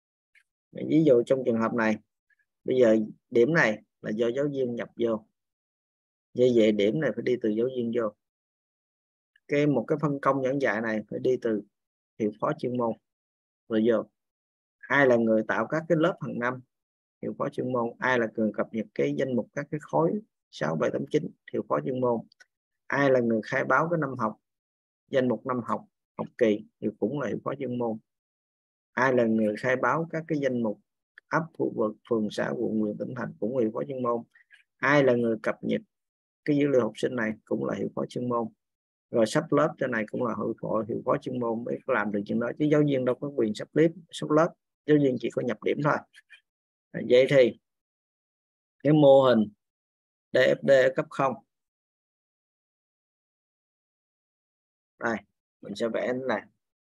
Ví dụ trong trường hợp này, bây giờ điểm này là do giáo viên nhập vô, như vậy điểm này phải đi từ giáo viên vô. Cái một cái phân công giảng dạy này phải đi từ hiệu phó chuyên môn rồi vô. Ai là người tạo các cái lớp hàng năm? Hiệu phó chuyên môn. Ai là người cập nhật cái danh mục các cái khối sáu, bảy, tám, chín? Hiệu phó chuyên môn. Ai là người khai báo cái năm học, danh mục năm học, học kỳ? Thì cũng là hiệu phó chuyên môn. Ai là người khai báo các cái danh mục ấp, khu vực, phường, xã, quận, huyện, tỉnh, thành? Cũng là hiệu phó chuyên môn. Ai là người cập nhật cái dữ liệu học sinh này? Cũng là hiệu phó chuyên môn. Rồi sắp lớp trên này cũng là hiệu phó, hiệu phó chuyên môn mới làm được chuyện đó, chứ giáo viên đâu có quyền sắp clip, sắp lớp. Giáo viên chỉ có nhập điểm thôi. Vậy thì cái mô hình đê ép đê ở cấp không, đây mình sẽ vẽ này.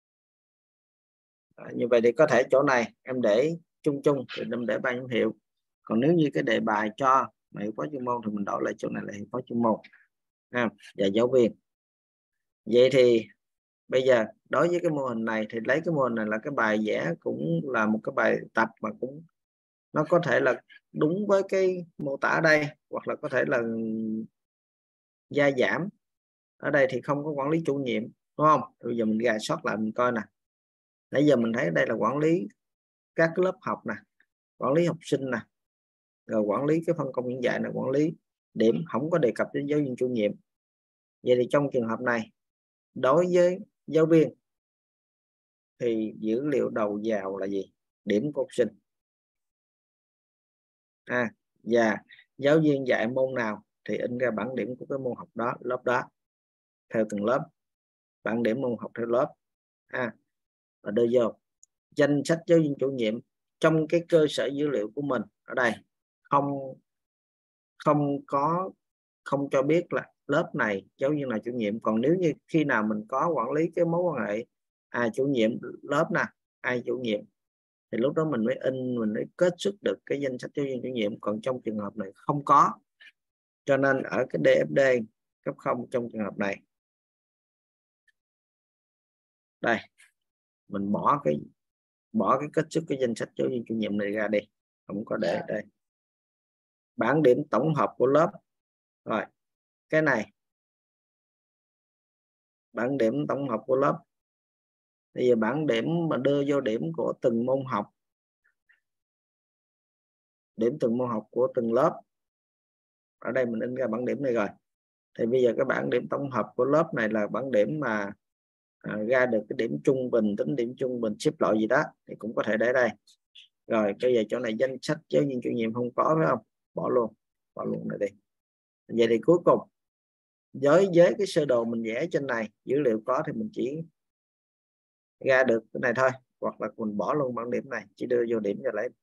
À, như vậy thì có thể chỗ này em để chung chung thì em để ban giám hiệu, còn nếu như cái đề bài cho mà hiệu phó chuyên môn thì mình đổi lại chỗ này là hiệu phó chuyên môn à, và giáo viên. Vậy thì bây giờ đối với cái mô hình này thì lấy cái mô hình này là cái bài vẽ, cũng là một cái bài tập mà cũng nó có thể là đúng với cái mô tả đây, hoặc là có thể là gia giảm. Ở đây thì không có quản lý chủ nhiệm, đúng không? Bây giờ mình gài sót lại mình coi nè. Nãy giờ mình thấy đây là quản lý các cái lớp học nè, quản lý học sinh nè, rồi quản lý cái phân công giảng dạy là quản lý điểm, không có đề cập đến giáo viên chủ nhiệm. Vậy thì trong trường hợp này, đối với giáo viên thì dữ liệu đầu vào là gì? Điểm của học sinh. À, và giáo viên dạy môn nào thì in ra bảng điểm của cái môn học đó, lớp đó, theo từng lớp, bảng điểm môn học theo lớp. À, và đưa vô danh sách giáo viên chủ nhiệm trong cái cơ sở dữ liệu của mình ở đây, không không có không cho biết là lớp này giáo viên nào chủ nhiệm. Còn nếu như khi nào mình có quản lý cái mối quan hệ à, chủ nhiệm lớp nè, ai chủ nhiệm, thì lúc đó mình mới in, mình mới kết xuất được cái danh sách giáo viên chủ nhiệm. Còn trong trường hợp này không có, cho nên ở cái đê ép đê cấp không trong trường hợp này, đây mình bỏ cái bỏ cái kết xuất cái danh sách giáo viên chủ nhiệm này ra đi, không có để đây. Bảng điểm tổng hợp của lớp, rồi cái này bảng điểm tổng hợp của lớp. Bây giờ bảng điểm mà đưa vô điểm của từng môn học, điểm từng môn học của từng lớp, ở đây mình in ra bảng điểm này rồi. Thì bây giờ cái bảng điểm tổng hợp của lớp này là bảng điểm mà à, ra được cái điểm trung bình, tính điểm trung bình, xếp loại gì đó thì cũng có thể để đây. Rồi bây giờ chỗ này danh sách giáo viên chủ nhiệm không có, phải không? Bỏ luôn, bỏ luôn này đi. Vậy thì cuối cùng với với cái sơ đồ mình vẽ trên này, dữ liệu có thì mình chỉ ra được cái này thôi, hoặc là mình bỏ luôn bảng điểm này, chỉ đưa vô điểm cho lấy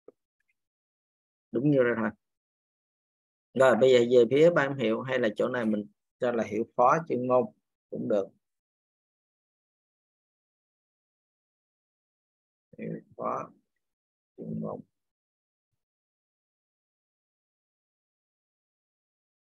đúng như rồi thôi. Rồi bây giờ về phía ban hiệu, hay là chỗ này mình cho là hiệu phó chuyên môn cũng được. Hiệu phó chuyên môn.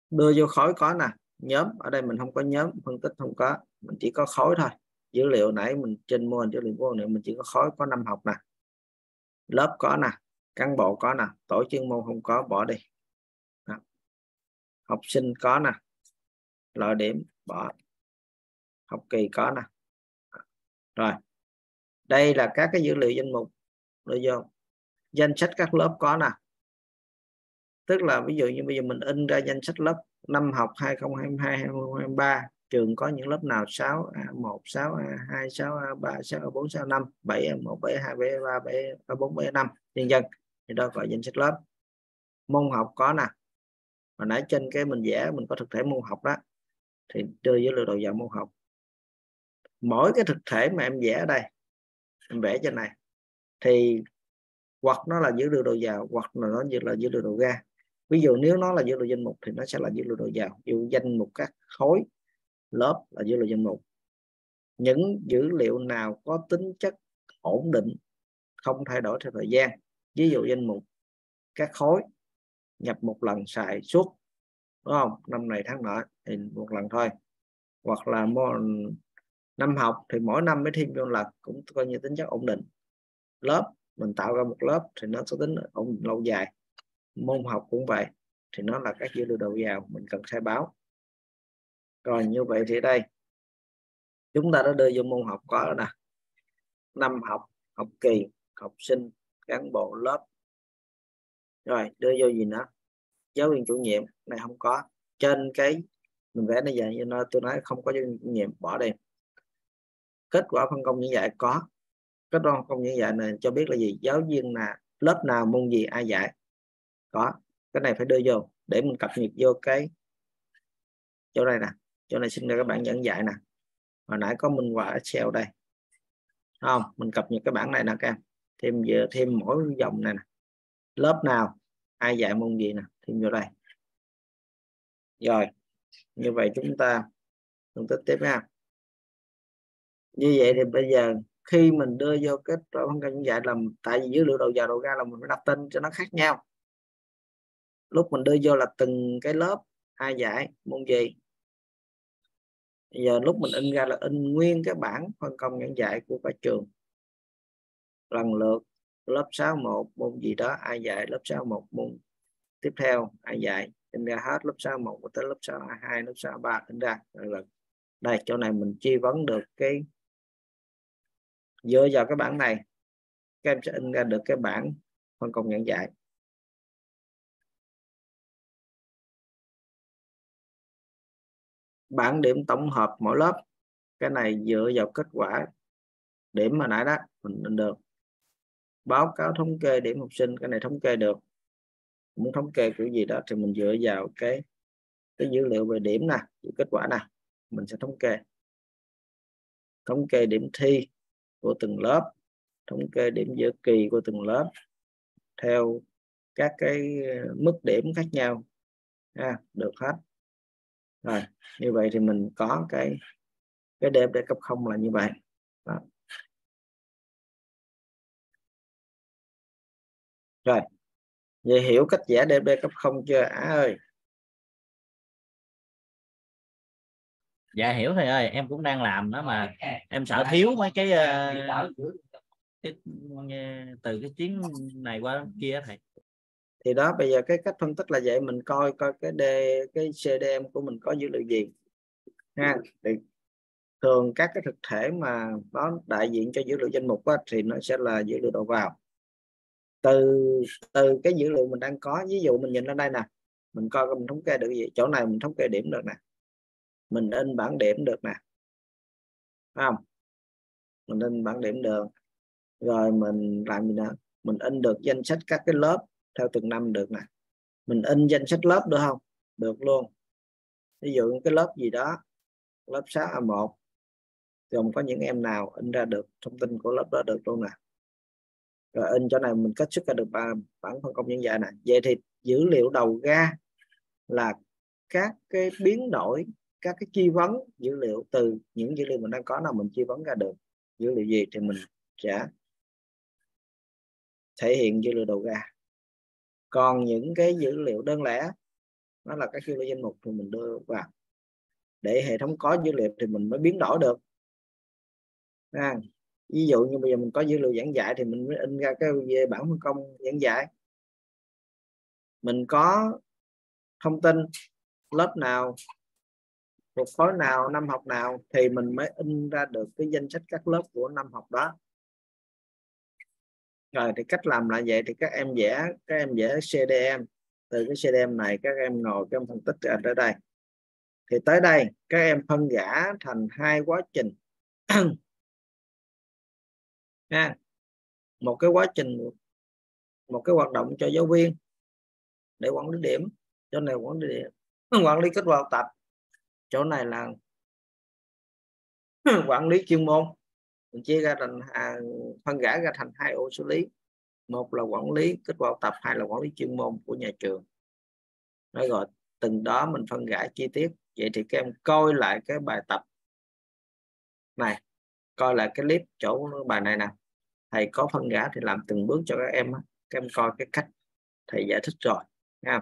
đưa vô khối có nè, nhóm ở đây mình không có nhóm, phân tích không có, mình chỉ có khối thôi. Dữ liệu nãy mình trên mô hình dữ liệu của mình chỉ có khối, có năm học nè, lớp có nè, cán bộ có nè, tổ chuyên môn không có, bỏ đi. Đó. Học sinh có nè, loại điểm bỏ, học kỳ có nè. Rồi đây là các cái dữ liệu danh mục đưa vô. Danh sách các lớp có nè, tức là ví dụ như bây giờ mình in ra danh sách lớp năm học hai không hai hai hai không hai ba, trường có những lớp nào: sáu A một, sáu A hai, sáu A ba, sáu A bốn, sáu A năm, bảy A một, bảy A hai, bảy A ba, bảy A bốn, bảy A năm, nhân dân, thì đó gọi danh sách lớp. Môn học có nè, hồi nãy trên cái mình vẽ mình có thực thể môn học đó, thì đưa dữ liệu đầu vào môn học. Mỗi cái thực thể mà em vẽ ở đây, em vẽ trên này, thì hoặc nó là dữ liệu đầu vào, hoặc là nó là dữ liệu đầu ra. Ví dụ nếu nó là dữ liệu danh mục thì nó sẽ là dữ liệu đầu vào. Ví dụ danh mục các khối, lớp là dữ liệu danh mục. Những dữ liệu nào có tính chất ổn định, không thay đổi theo thời gian, ví dụ danh mục các khối nhập một lần xài suốt, đúng không, năm này tháng nọ thì một lần thôi. Hoặc là môn năm học thì mỗi năm mới thêm vô lần, cũng coi như tính chất ổn định. Lớp mình tạo ra một lớp thì nó có tính ổn định lâu dài. Môn học cũng vậy, thì nó là các dữ liệu đầu vào mình cần khai báo. Rồi như vậy thì đây chúng ta đã đưa vô môn học có nè, năm học, học kỳ, học sinh, cán bộ, lớp. Rồi đưa vô gì nữa? Giáo viên chủ nhiệm, này không có. Trên cái mình vẽ nó vậy, nó tôi nói không có giáo viên chủ nhiệm, bỏ đi. Kết quả phân công giảng dạy có. Kết quả phân công giảng dạy này cho biết là gì? Giáo viên nào, lớp nào, môn gì, ai dạy, có. Cái này phải đưa vô để mình cập nhật vô cái chỗ này nè. Chỗ này xin ra các bạn giảng dạy nè. Hồi nãy có minh họa Excel đây, không? Mình cập nhật cái bảng này nè các em. Thêm giờ thêm mỗi dòng này nè. Lớp nào, ai dạy môn gì nè, thêm vô đây. Rồi như vậy chúng ta phân tích tiếp ha. Như vậy thì bây giờ khi mình đưa vô kết quả phân công giảng dạy, làm tại vì dữ liệu đầu vào đầu ra là mình phải đặt tên cho nó khác nhau. Lúc mình đưa vô là từng cái lớp, ai dạy môn gì. Bây giờ lúc mình in ra là in nguyên cái bảng phân công giảng dạy của cả trường, lần lượt lớp sáu một môn gì đó ai dạy, lớp sáu một môn tiếp theo ai dạy, in ra hết lớp sáu một tới lớp sáu hai, lớp sáu ba, in ra là đây. Chỗ này mình truy vấn được cái, dựa vào cái bảng này các em sẽ in ra được cái bảng phân công giảng dạy. Bảng điểm tổng hợp mỗi lớp, cái này dựa vào kết quả điểm mà nãy đó mình in được. Báo cáo thống kê điểm học sinh, cái này thống kê được. Muốn thống kê kiểu gì đó thì mình dựa vào cái cái dữ liệu về điểm nè, kết quả nè, mình sẽ thống kê. Thống kê điểm thi của từng lớp, thống kê điểm giữa kỳ của từng lớp theo các cái mức điểm khác nhau, à, được hết. Rồi như vậy thì mình có cái cái đê ép đê cấp không là như vậy đó. Rồi vậy hiểu cách vẽ đê ép đê cấp không chưa Á ơi? Dạ hiểu thầy ơi, em cũng đang làm đó mà em sợ thiếu mấy cái, uh, cái từ cái chuyến này qua kia thầy. Thì đó, bây giờ cái cách phân tích là vậy, mình coi coi cái D, cái xê đê em của mình có dữ liệu gì ha. Thì thường các cái thực thể mà nó đại diện cho dữ liệu danh mục á, thì nó sẽ là dữ liệu đầu vào. Từ từ cái dữ liệu mình đang có, ví dụ mình nhìn lên đây nè, mình coi mình thống kê được gì, chỗ này mình thống kê điểm được nè, mình in bảng điểm được nè, phải không? Mình in bảng điểm được. Rồi mình làm gì nữa? Mình in được danh sách các cái lớp theo từng năm được nè. Mình in danh sách lớp được không? Được luôn. Ví dụ cái lớp gì đó, lớp sáu A một, gồm có những em nào, in ra được thông tin của lớp đó được luôn nè. Rồi in chỗ này mình kết xuất ra được bảng phân công giảng dạy nè. Vậy thì dữ liệu đầu ra là các cái biến đổi, các cái truy vấn dữ liệu từ những dữ liệu mình đang có, nào mình truy vấn ra được dữ liệu gì thì mình sẽ thể hiện dữ liệu đầu ra. Còn những cái dữ liệu đơn lẻ nó là các keyword danh mục thì mình đưa vào để hệ thống có dữ liệu thì mình mới biến đổi được. À, ví dụ như bây giờ mình có dữ liệu giảng dạy thì mình mới in ra cái bản phân công giảng dạy. Mình có thông tin lớp nào, thuộc khối nào, năm học nào thì mình mới in ra được cái danh sách các lớp của năm học đó. Rồi thì cách làm là vậy, thì các em vẽ các em vẽ xê đê em. Từ cái xê đê em này các em ngồi các em phân tích ra tới đây. Thì tới đây các em phân rã thành hai quá trình. Ha. Một cái quá trình, một cái hoạt động cho giáo viên để quản lý điểm, chỗ này quản lý điểm, quản lý kết quả học tập, chỗ này là quản lý chuyên môn. Mình chia ra thành à, phân rã ra thành hai ô xử lý, một là quản lý kết quả học tập, hai là quản lý chuyên môn của nhà trường. Nói rồi từng đó mình phân rã chi tiết. Vậy thì các em coi lại cái bài tập này, coi lại cái clip chỗ bài này nè, thầy có phân rã thì làm từng bước cho các em. Các em coi cái cách thầy giải thích rồi nha.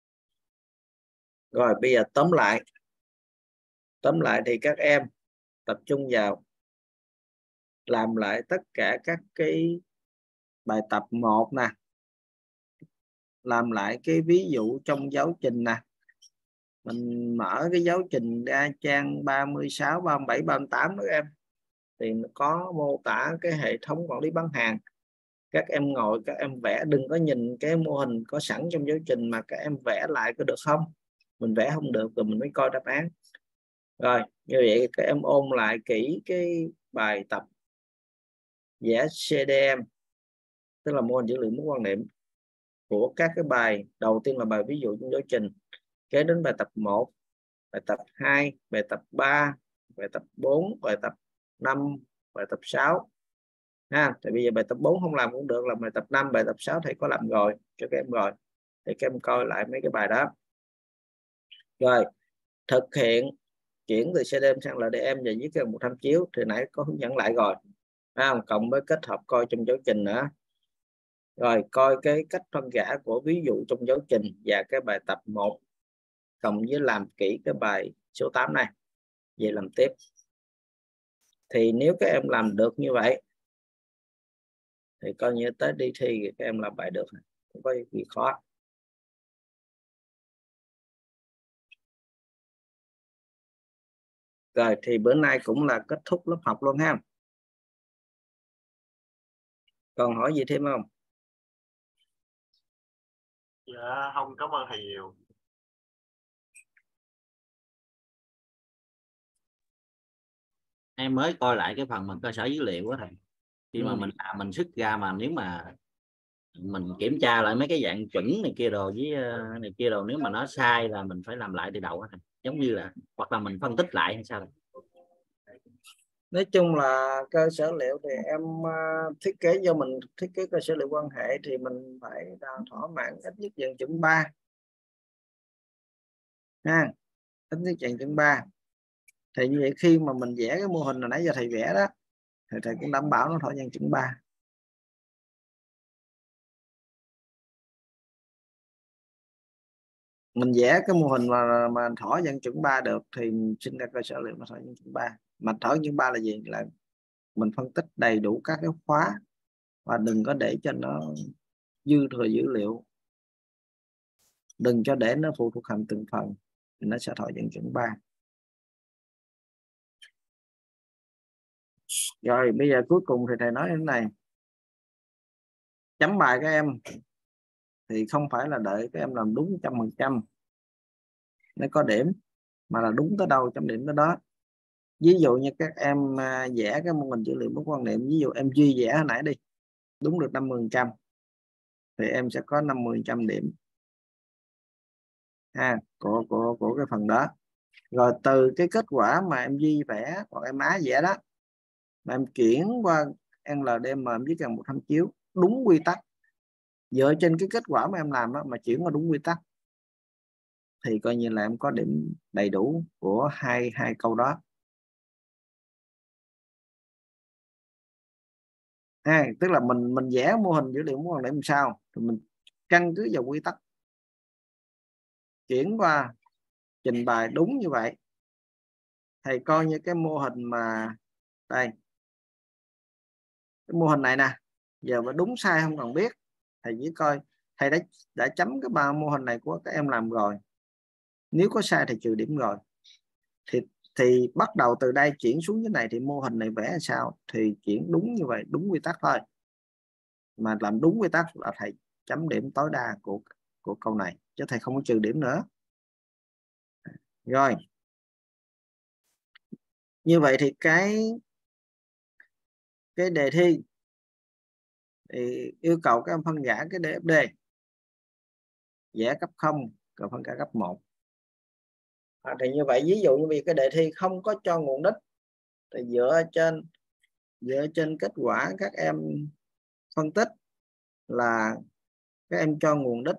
Rồi bây giờ tóm lại tóm lại thì các em tập trung vào làm lại tất cả các cái bài tập một nè, làm lại cái ví dụ trong giáo trình nè. Mình mở cái giáo trình ra trang ba mươi sáu, ba mươi bảy, ba mươi tám đó em, thì có mô tả cái hệ thống quản lý bán hàng. Các em ngồi các em vẽ, đừng có nhìn cái mô hình có sẵn trong giáo trình mà các em vẽ lại có được không? Mình vẽ không được rồi mình mới coi đáp án. Rồi như vậy các em ôn lại kỹ cái bài tập vẽ xê đê em, tức là mô hình dữ liệu mối quan niệm của các cái bài. Đầu tiên là bài ví dụ trong giáo trình, kế đến bài tập một, bài tập hai, bài tập ba, bài tập bốn, bài tập năm, bài tập sáu. Ha, thì bây giờ bài tập bốn không làm cũng được, làm bài tập năm, bài tập sáu thầy có làm rồi cho các em rồi, thì các em coi lại mấy cái bài đó. Rồi thực hiện chuyển từ xê đê em sang lờ đê em và viết cái một tham chiếu thì nãy có hướng dẫn lại rồi, à, cộng với kết hợp coi trong giáo trình nữa. Rồi coi cái cách phân rã của ví dụ trong giáo trình và cái bài tập một, cộng với làm kỹ cái bài số tám này, về làm tiếp. Thì nếu các em làm được như vậy thì coi như tới đi thi thì các em làm bài được, không có gì khó. Rồi thì bữa nay cũng là kết thúc lớp học luôn ha. Còn hỏi gì thêm không? Dạ không, cảm ơn thầy nhiều. Em mới coi lại cái phần mình cơ sở dữ liệu đó thầy. Khi mà ừ. mình à, mình xuất ra mà nếu mà mình kiểm tra lại mấy cái dạng chuẩn này kia đồ với này kia đồ, nếu mà nó sai là mình phải làm lại từ đầu thầy. Giống như là hoặc là mình phân tích lại hay sao thầy? Nói chung là cơ sở liệu thì em uh, thiết kế cho mình thiết kế cơ sở liệu quan hệ thì mình phải thỏa mãn ít nhất dạng chuẩn ba ha, ít nhất dạng chuẩn ba. Thì như vậy khi mà mình vẽ cái mô hình là nãy giờ thầy vẽ đó thì thầy cũng đảm bảo nó thỏa dạng chuẩn ba. Mình vẽ cái mô hình mà mà thỏa dạng chuẩn ba được thì sinh ra cơ sở liệu nó thỏa dạng chuẩn ba. Mà thỏa dạng ba là gì? Là mình phân tích đầy đủ các cái khóa và đừng có để cho nó dư thừa dữ liệu, đừng cho để nó phụ thuộc thành từng phần thì nó sẽ thỏa dạng chuẩn ba. Rồi bây giờ cuối cùng thì thầy nói thế này, chấm bài các em thì không phải là đợi các em làm đúng trăm phần trăm nó có điểm, mà là đúng tới đâu chấm điểm tới đó. Ví dụ như các em vẽ cái mô hình dữ liệu mối quan niệm, ví dụ em Duy vẽ hồi nãy đi đúng được năm mươi phần trăm thì em sẽ có năm mươi phần trăm điểm ha, của, của, của cái phần đó. Rồi từ cái kết quả mà em Duy vẽ hoặc em Á vẽ đó mà em chuyển qua en lờ đê em em viết cần một tham chiếu đúng quy tắc, dựa trên cái kết quả mà em làm đó, mà chuyển qua đúng quy tắc thì coi như là em có điểm đầy đủ của hai hai câu đó. Ha, tức là mình mình vẽ mô hình dữ liệu mối quan điểm làm sao thì mình căn cứ vào quy tắc chuyển qua trình bày đúng như vậy. Thầy coi như cái mô hình mà đây, cái mô hình này nè, giờ mà đúng sai không cần biết, thầy chỉ coi thầy đã đã chấm cái ba mô hình này của các em làm rồi, nếu có sai thì trừ điểm rồi. Thì thì bắt đầu từ đây chuyển xuống cái này thì mô hình này vẽ sao thì chuyển đúng như vậy, đúng quy tắc thôi. Mà làm đúng quy tắc là thầy chấm điểm tối đa của của câu này, chứ thầy không có trừ điểm nữa. Rồi như vậy thì cái cái đề thi thì yêu cầu các em phân giải cái đê ép đê, vẽ cấp không, còn phân giải cấp một. À, thì như vậy ví dụ như vì cái đề thi không có cho nguồn đích thì dựa trên dựa trên kết quả các em phân tích là các em cho nguồn đích.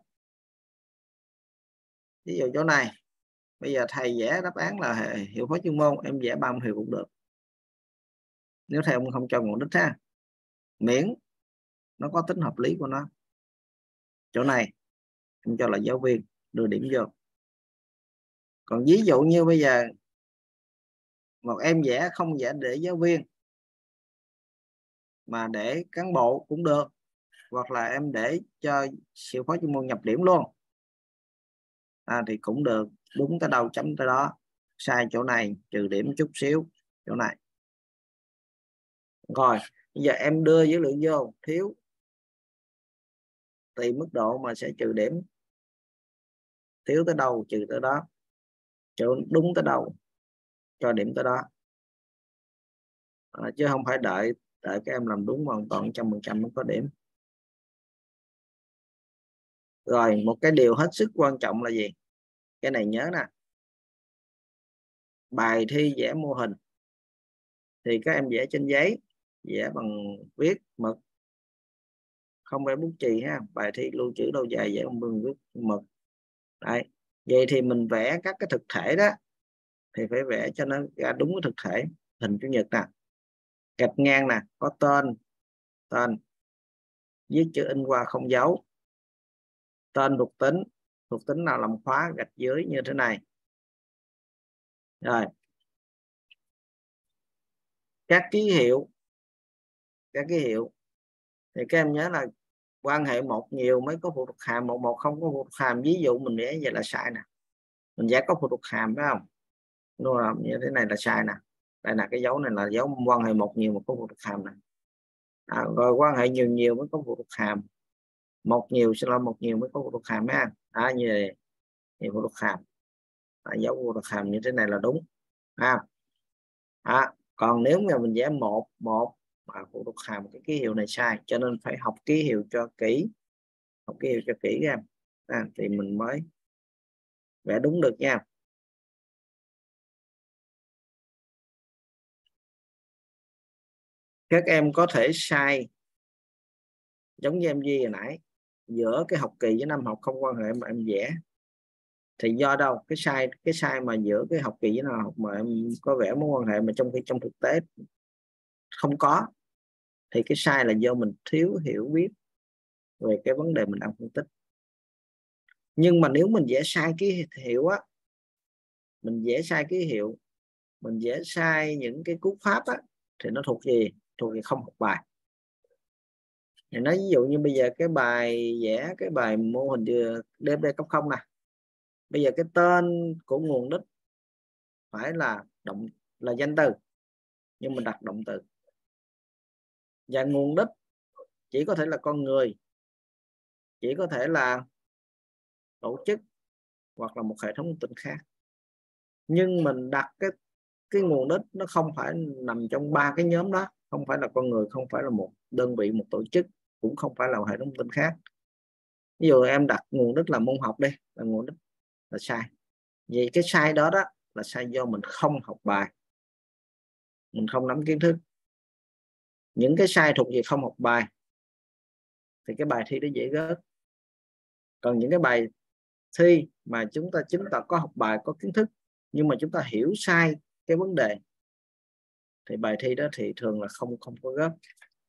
Ví dụ chỗ này bây giờ thầy vẽ đáp án là hiệu phó chuyên môn, em vẽ ba mươi hiệu cũng được nếu thầy ông không cho nguồn đích ha, miễn nó có tính hợp lý của nó. Chỗ này em cho là giáo viên đưa điểm vô. Còn ví dụ như bây giờ một em vẽ không vẽ để giáo viên mà để cán bộ cũng được, hoặc là em để cho hiệu phó chuyên môn nhập điểm luôn à, thì cũng được, đúng tới đâu chấm tới đó, sai chỗ này trừ điểm chút xíu chỗ này. Rồi bây giờ em đưa dữ liệu vô thiếu, tùy mức độ mà sẽ trừ điểm, thiếu tới đâu trừ tới đó, chỗ đúng tới đâu cho điểm tới đó à, chứ không phải đợi đợi các em làm đúng hoàn toàn trăm phần trăm mới có điểm. Rồi một cái điều hết sức quan trọng là gì, cái này nhớ nè, bài thi vẽ mô hình thì các em vẽ trên giấy, vẽ bằng viết mực, không vẽ bút chì ha. Bài thi lưu trữ lâu dài vẽ bằng viết mực. Đấy, vậy thì mình vẽ các cái thực thể đó thì phải vẽ cho nó ra đúng cái thực thể. Hình chữ nhật nè, gạch ngang nè, có tên tên viết chữ in qua không dấu, tên thuộc tính, thuộc tính nào làm khóa gạch dưới như thế này. Rồi các ký hiệu, các ký hiệu thì các em nhớ là quan hệ một nhiều mới có phụ thuộc hàm, một một không có phụ thuộc hàm. Ví dụ mình vẽ vậy là sai nè, mình vẽ có phụ thuộc hàm phải không, đúng không? Như thế này là sai nè, đây là cái dấu này là dấu quan hệ một nhiều mà có phụ thuộc hàm này à, rồi quan hệ nhiều nhiều mới có phụ thuộc hàm, một nhiều sẽ là một nhiều mới có phụ thuộc hàm ha à, như vậy thì phụ thuộc hàm à, dấu phụ thuộc hàm như thế này là đúng ha à, còn nếu mà mình vẽ một một mà phụ thuộc hàm cái ký hiệu này sai, cho nên phải học ký hiệu cho kỹ, học ký hiệu cho kỹ em à, thì mình mới vẽ đúng được nha. Các em có thể sai giống như em Duy hồi nãy, giữa cái học kỳ với năm học không quan hệ mà em vẽ thì do đâu cái sai cái sai mà giữa cái học kỳ với năm học mà em có vẽ mối quan hệ mà trong khi trong thực tế không có, thì cái sai là do mình thiếu hiểu biết về cái vấn đề mình đang phân tích. Nhưng mà nếu mình vẽ sai ký hiệu á, mình vẽ sai ký hiệu, mình vẽ sai những cái cú pháp á, thì nó thuộc gì? Thuộc về không học bài. Thì nói ví dụ như bây giờ cái bài vẽ cái bài mô hình đê ép đê cấp không nè, bây giờ cái tên của nguồn đích phải là động là danh từ, nhưng mình đặt động từ, và nguồn đích chỉ có thể là con người, chỉ có thể là tổ chức hoặc là một hệ thống thông tin khác. Nhưng mình đặt cái cái nguồn đích nó không phải nằm trong ba cái nhóm đó, không phải là con người, không phải là một đơn vị, một tổ chức, cũng không phải là một hệ thống thông tin khác. Ví dụ em đặt nguồn đích là môn học đây, là nguồn đích là sai. Vậy cái sai đó đó là sai do mình không học bài, mình không nắm kiến thức. Những cái sai thuộc về không học bài thì cái bài thi nó dễ rớt. Còn những cái bài thi mà chúng ta chúng ta có học bài, có kiến thức, nhưng mà chúng ta hiểu sai cái vấn đề thì bài thi đó thì thường là không không có gấp.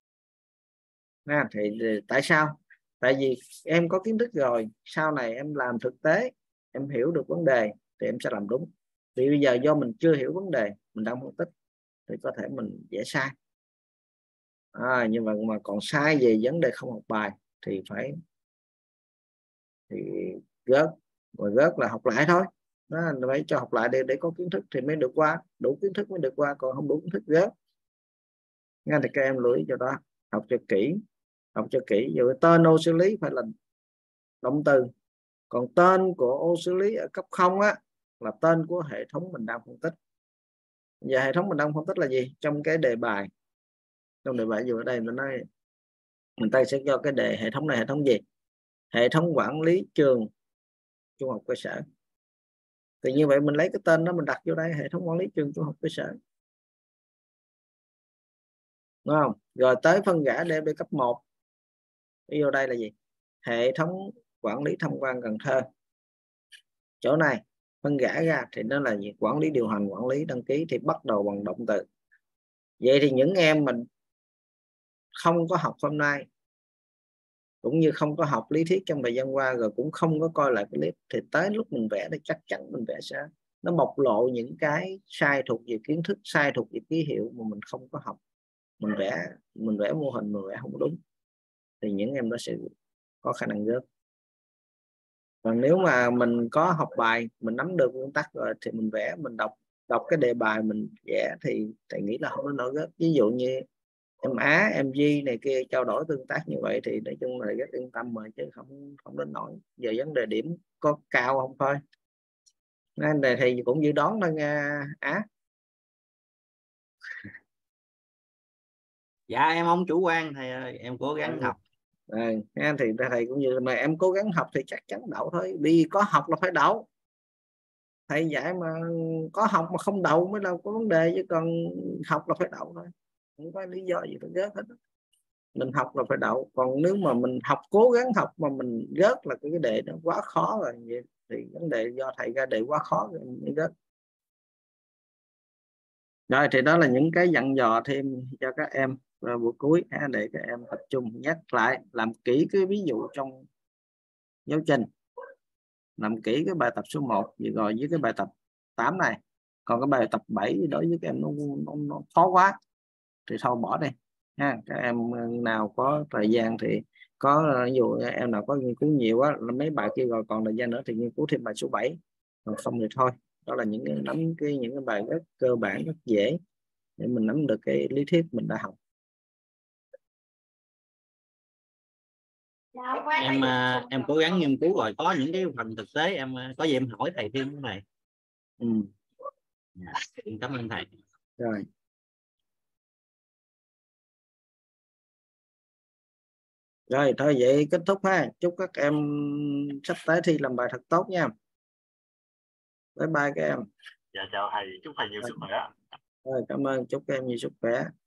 À, thì tại sao? Tại vì em có kiến thức rồi, sau này em làm thực tế em hiểu được vấn đề thì em sẽ làm đúng. Vì bây giờ do mình chưa hiểu vấn đề, mình đang phân tích thì có thể mình dễ sai. À, nhưng mà mà còn sai về vấn đề không học bài thì phải thì gớt, rồi gớt là học lại thôi. Đó, phải cho học lại để để có kiến thức thì mới được qua, đủ kiến thức mới được qua, còn không đủ kiến thức gớt. Nghe thì các em lưu ý cho đó, học cho kỹ, học cho kỹ. Rồi tên ô xử lý phải là động từ, còn tên của ô xử lý ở cấp không á là tên của hệ thống mình đang phân tích. Và hệ thống mình đang phân tích là gì? Trong cái đề bài, trong đề bài dù ở đây nó nói người ta sẽ cho cái đề hệ thống này hệ thống gì? Hệ thống quản lý trường trung học cơ sở. Thì như vậy mình lấy cái tên đó mình đặt vô đây, hệ thống quản lý trường trung học cơ sở, đúng không? Rồi tới phân gã đê bê cấp một, ví dụ đây là gì? Hệ thống quản lý tham quan Cần Thơ. Chỗ này phân gã ra thì nó là gì? Quản lý điều hành, quản lý đăng ký thì bắt đầu bằng động từ. Vậy thì những em mình không có học hôm nay cũng như không có học lý thuyết trong thời gian qua, rồi cũng không có coi lại cái clip, thì tới lúc mình vẽ thì chắc chắn mình vẽ sẽ nó bộc lộ những cái sai thuộc về kiến thức, sai thuộc về ký hiệu mà mình không có học. Mình vẽ mình vẽ mô hình mà vẽ không đúng thì những em đó sẽ có khả năng rớt. Còn nếu mà mình có học bài, mình nắm được nguyên tắc rồi thì mình vẽ, mình đọc đọc cái đề bài mình vẽ thì thầy nghĩ là không có nổi rớt. Ví dụ như em Á, em Duy này kia trao đổi tương tác như vậy thì nói chung là rất yên tâm mà, chứ không không đến nổi. Giờ vấn đề điểm có cao không thôi, nên đề thì cũng dự đoán thôi nha Á. Dạ em không chủ quan thầy ơi, em cố gắng học. À, thì thầy cũng như mà em cố gắng học thì chắc chắn đậu thôi, vì có học là phải đậu. Thầy dạy mà có học mà không đậu mới đâu có vấn đề, chứ còn học là phải đậu thôi, không có lý do gì phải rớt hết. Mình học là phải đậu, còn nếu mà mình học cố gắng học mà mình rớt là cái đề nó quá khó rồi, vậy thì vấn đề do thầy ra đề quá khó rồi mình rớt. Rồi thì đó là những cái dặn dò thêm cho các em vào buổi cuối để các em tập trung nhắc lại, làm kỹ cái ví dụ trong giáo trình, làm kỹ cái bài tập số một rồi với cái bài tập tám này. Còn cái bài tập bảy đối với các em nó, nó, nó khó quá thì thôi bỏ đi ha. Các em nào có thời gian thì có, ví dụ em nào có nghiên cứu nhiều á, mấy bài kia rồi còn thời gian nữa thì nghiên cứu thêm bài số bảy, còn không thì thôi. Đó là những cái nắm cái những cái bài rất cơ bản, rất dễ để mình nắm được cái lý thuyết mình đã học. Em em cố gắng nghiên cứu rồi có những cái phần thực tế em có gì em hỏi thầy thêm cái này. Ừ. Cảm ơn thầy. Rồi. Rồi thôi vậy kết thúc ha. Chúc các em sắp tới thi làm bài thật tốt nha. Bye bye các em. Dạ chào thầy, chúc thầy nhiều sức khỏe. Rồi, cảm ơn, chúc các em nhiều sức khỏe.